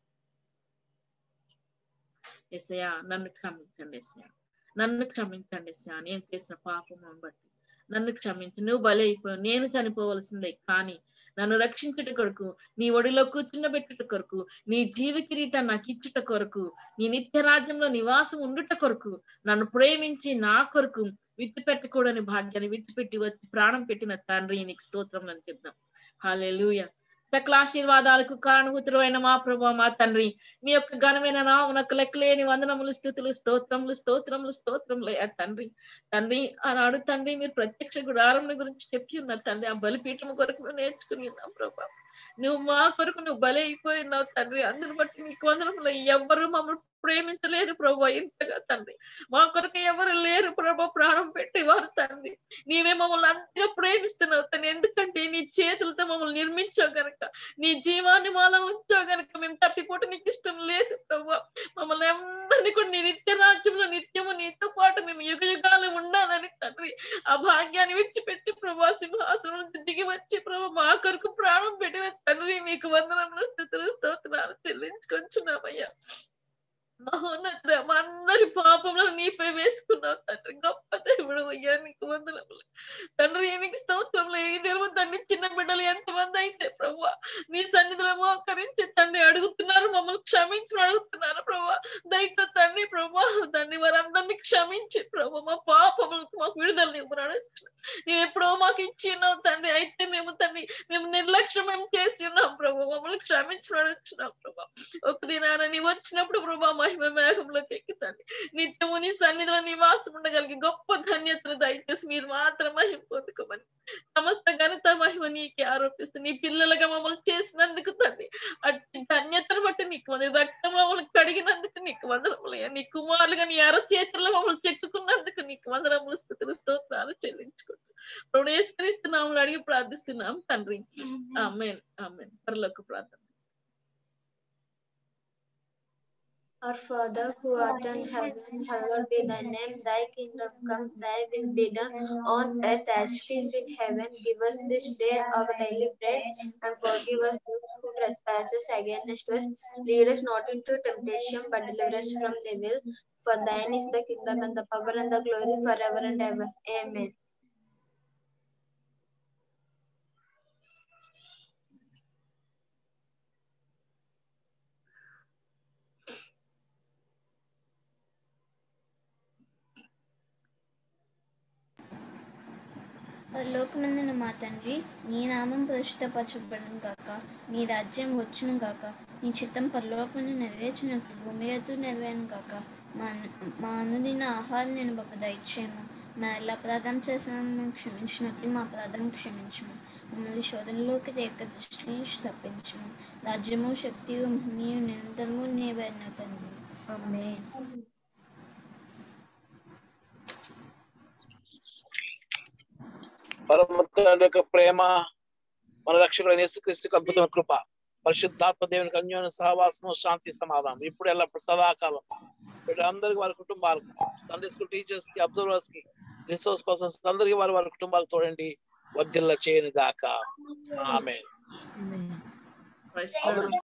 యేసయ్యా నన్ను క్షమించండి, యేసయ్యా నన్ను క్షమించండి, యేసయ్యా నేను చేసిన పాపం బట్టి నన్ను క్షమించి, నువ్వు బలి అయిపోయావు, నేను చనిపోవలసిందే, కానీ నన్ను రక్షించుట కొరకు, నీ ఒడిలో కూర్చుండబెట్టుట కొరకు, నీ జీవ కిరీటాన్ని నాకు ఇచ్చుట కొరకు, నీ నిత్య రాజ్యంలో నివాసం ఉండుట కొరకు నన్ను ప్రేమించి నా కొరకు విడిచిపెట్టకూడని భాగ్యాన్ని విడిచిపెట్టి వచ్చి ప్రాణం పెట్టిన తండ్రి నీకు స్తోత్రం అని చెప్దాం. హల్లెలూయా. సకల ఆశీర్వాదాలకు కారణభూతుడు అయిన మా ప్రభువా, మా తండ్రి, మీ యొక్క ఘనమైన నామమునకు లెక్కలేని వందనములు, స్తుతులు, స్తోత్రములు స్తోత్రములు స్తోత్రములు తండ్రి. తండ్రి ఆనాడు తండ్రి మీరు ప్రత్యక్ష గుడారం గురించి చెప్పి ఉన్నారు తండ్రి. ఆ బలిపీఠం కొరకు మేము నేర్చుకుని ఉన్నాం ప్రభా. నువ్వు మా కొరకు నువ్వు బలైపోయినావు తండ్రి. అందుని బట్టి నీకు వందనములు. ఎవ్వరు మమ్మల్ని ప్రేమించలేదు ప్రభా ఇంతగా తండ్రి. మా కొరకు ఎవరు లేరు ప్రభా ప్రాణం పెట్టేవారు తండ్రి. నీవే మమ్మల్ని అంతగా ప్రేమిస్తున్నావు తండ్రి. ఎందుకంటే నీ చేతులతో మమ్మల్ని నిర్మించావు గనక, నీ జీవాన్ని మాలో ఉంచావు గనక మేము తప్పిపోవటం నీకు ఇష్టం లేదు ప్రభా. మమ్మల్ని అందరినీ కూడా నీ నిత్య రాజ్యంలో నిత్యము నీతో పాటు మేము యుగ యుగాలు ఉండాలని తండ్రి ఆ భాగ్యాన్ని విడిచిపెట్టి ప్రభా సింహాసనం నుంచి దిగి వచ్చి ప్రభా మా కొరకు ప్రాణం పెట్టిన తండ్రి నీకు వందనములు స్తుతులు స్తోత్రాలు చెల్లించుకొంచున్నామయ్యా. మహోన్నతుడా, మా అందరి పాపంలో నీపై వేసుకున్నావు తండ్రి. గొప్ప దేవుడు అయ్యా, నీకు వందనములు తండ్రి. నీకు స్తోత్రంలో ఈ దినము తండ్రి చిన్న బిడ్డలు ఎంతమంది అయితే ప్రభా నీ సన్నిధిలో మోకరించి తండ్రి అడుగుతున్నారు, మమ్మల్ని క్షమించి అడుగుతున్నారు ప్రభా. దయతో తండ్రి ప్రభా తండ్రి వారందరినీ క్షమించి ప్రభా మా పాపములకు మాకు విడుదల ఇవ్వరాడు. నీవు ఎప్పుడో మాకు ఇచ్చి ఉన్నావు తండ్రి. అయితే మేము తండ్రి మేము నిర్లక్ష్యం మేము చేసి ఉన్నాం ప్రభా. మమ్మల్ని క్షమించి అడుగుతున్నాం ప్రభా. ఒక దినాన నీవు వచ్చినప్పుడు ప్రభా మహిమ మేఘంలోకి ఎక్కుతండి నిత్యము నీ సన్నిధిలో నివాసం ఉండగలిగి గొప్ప ధన్యతను దయచేసి మీరు మాత్రం మహిమ పొందుకోమని సమస్త ఘనత మహిమ నీకే ఆరోపిస్తూ నీ పిల్లలుగా మమ్మల్ని చేసినందుకు తండ్రి అట్టి ధన్యతను బట్టి నీకు వందలు. రక్తం మమ్మల్ని కడిగినందుకు నీకు వందనములయ్యా. నీ కుమారులుగా నీ అర చేతుల్లో మమ్మల్ని చెక్కుకున్నందుకు నీకు వందనములు స్తుతులు స్తోత్రాలు చెల్లించుకుంటూ ప్రభువు యేసుక్రీస్తు నామములో అడిగి ప్రార్థిస్తున్నాం తండ్రి. ఆమేన్ ఆమేన్. పరలోక ప్రార్థన. Our Father who art in heaven, hallowed be thy name. Thy kingdom come, thy will be done on earth as it is in heaven. Give us this day our daily bread, and forgive us those who trespass against us. Lead us not into temptation, but deliver us from evil. For thine is the kingdom and the power and the glory forever and ever. Amen. పరలోకమందున మా తండ్రి, నీ నామం పరిశుద్ధపరచబడును గాక. నీ రాజ్యం వచ్చును గాక. నీ చిత్తం పరలోకమందు నెరవేర్చినట్లు భూమి యందు నెరవేరును గాక. మా అనుదిన ఆహారం నేను ఒక దయచేయము. మా ఎలా అపరాధం చేసిన క్షమించినట్లు మా అపరాధం క్షమించము. మమ్మల్ని శోధనలోకి తేక దృష్టి నుంచి తప్పించము. రాజ్యము శక్తియు నీవు నిరంతరము నీవేన తండ్రి. ఆమేన్. పరమ తండ్రి యొక్క ప్రేమ, మన రక్షకుడైన యేసుక్రీస్తుకు అద్భుతమైన కృప, పరిశుద్ధాత్మ దేవునికి అన్యోన్య సహవాసము, శాంతి సమాధానం ఇప్పుడు ఎల్లప్పుడు సదాకాలం వీళ్ళందరికీ వారి కుటుంబాలకు, సండే స్కూల్ టీచర్స్ కి, అబ్జర్వర్స్ కి, రిసోర్స్ పర్సన్స్ అందరికీ వారి కుటుంబాలకు తోడండి వర్ధిల్ల చేయను గాక. ఆమేన్.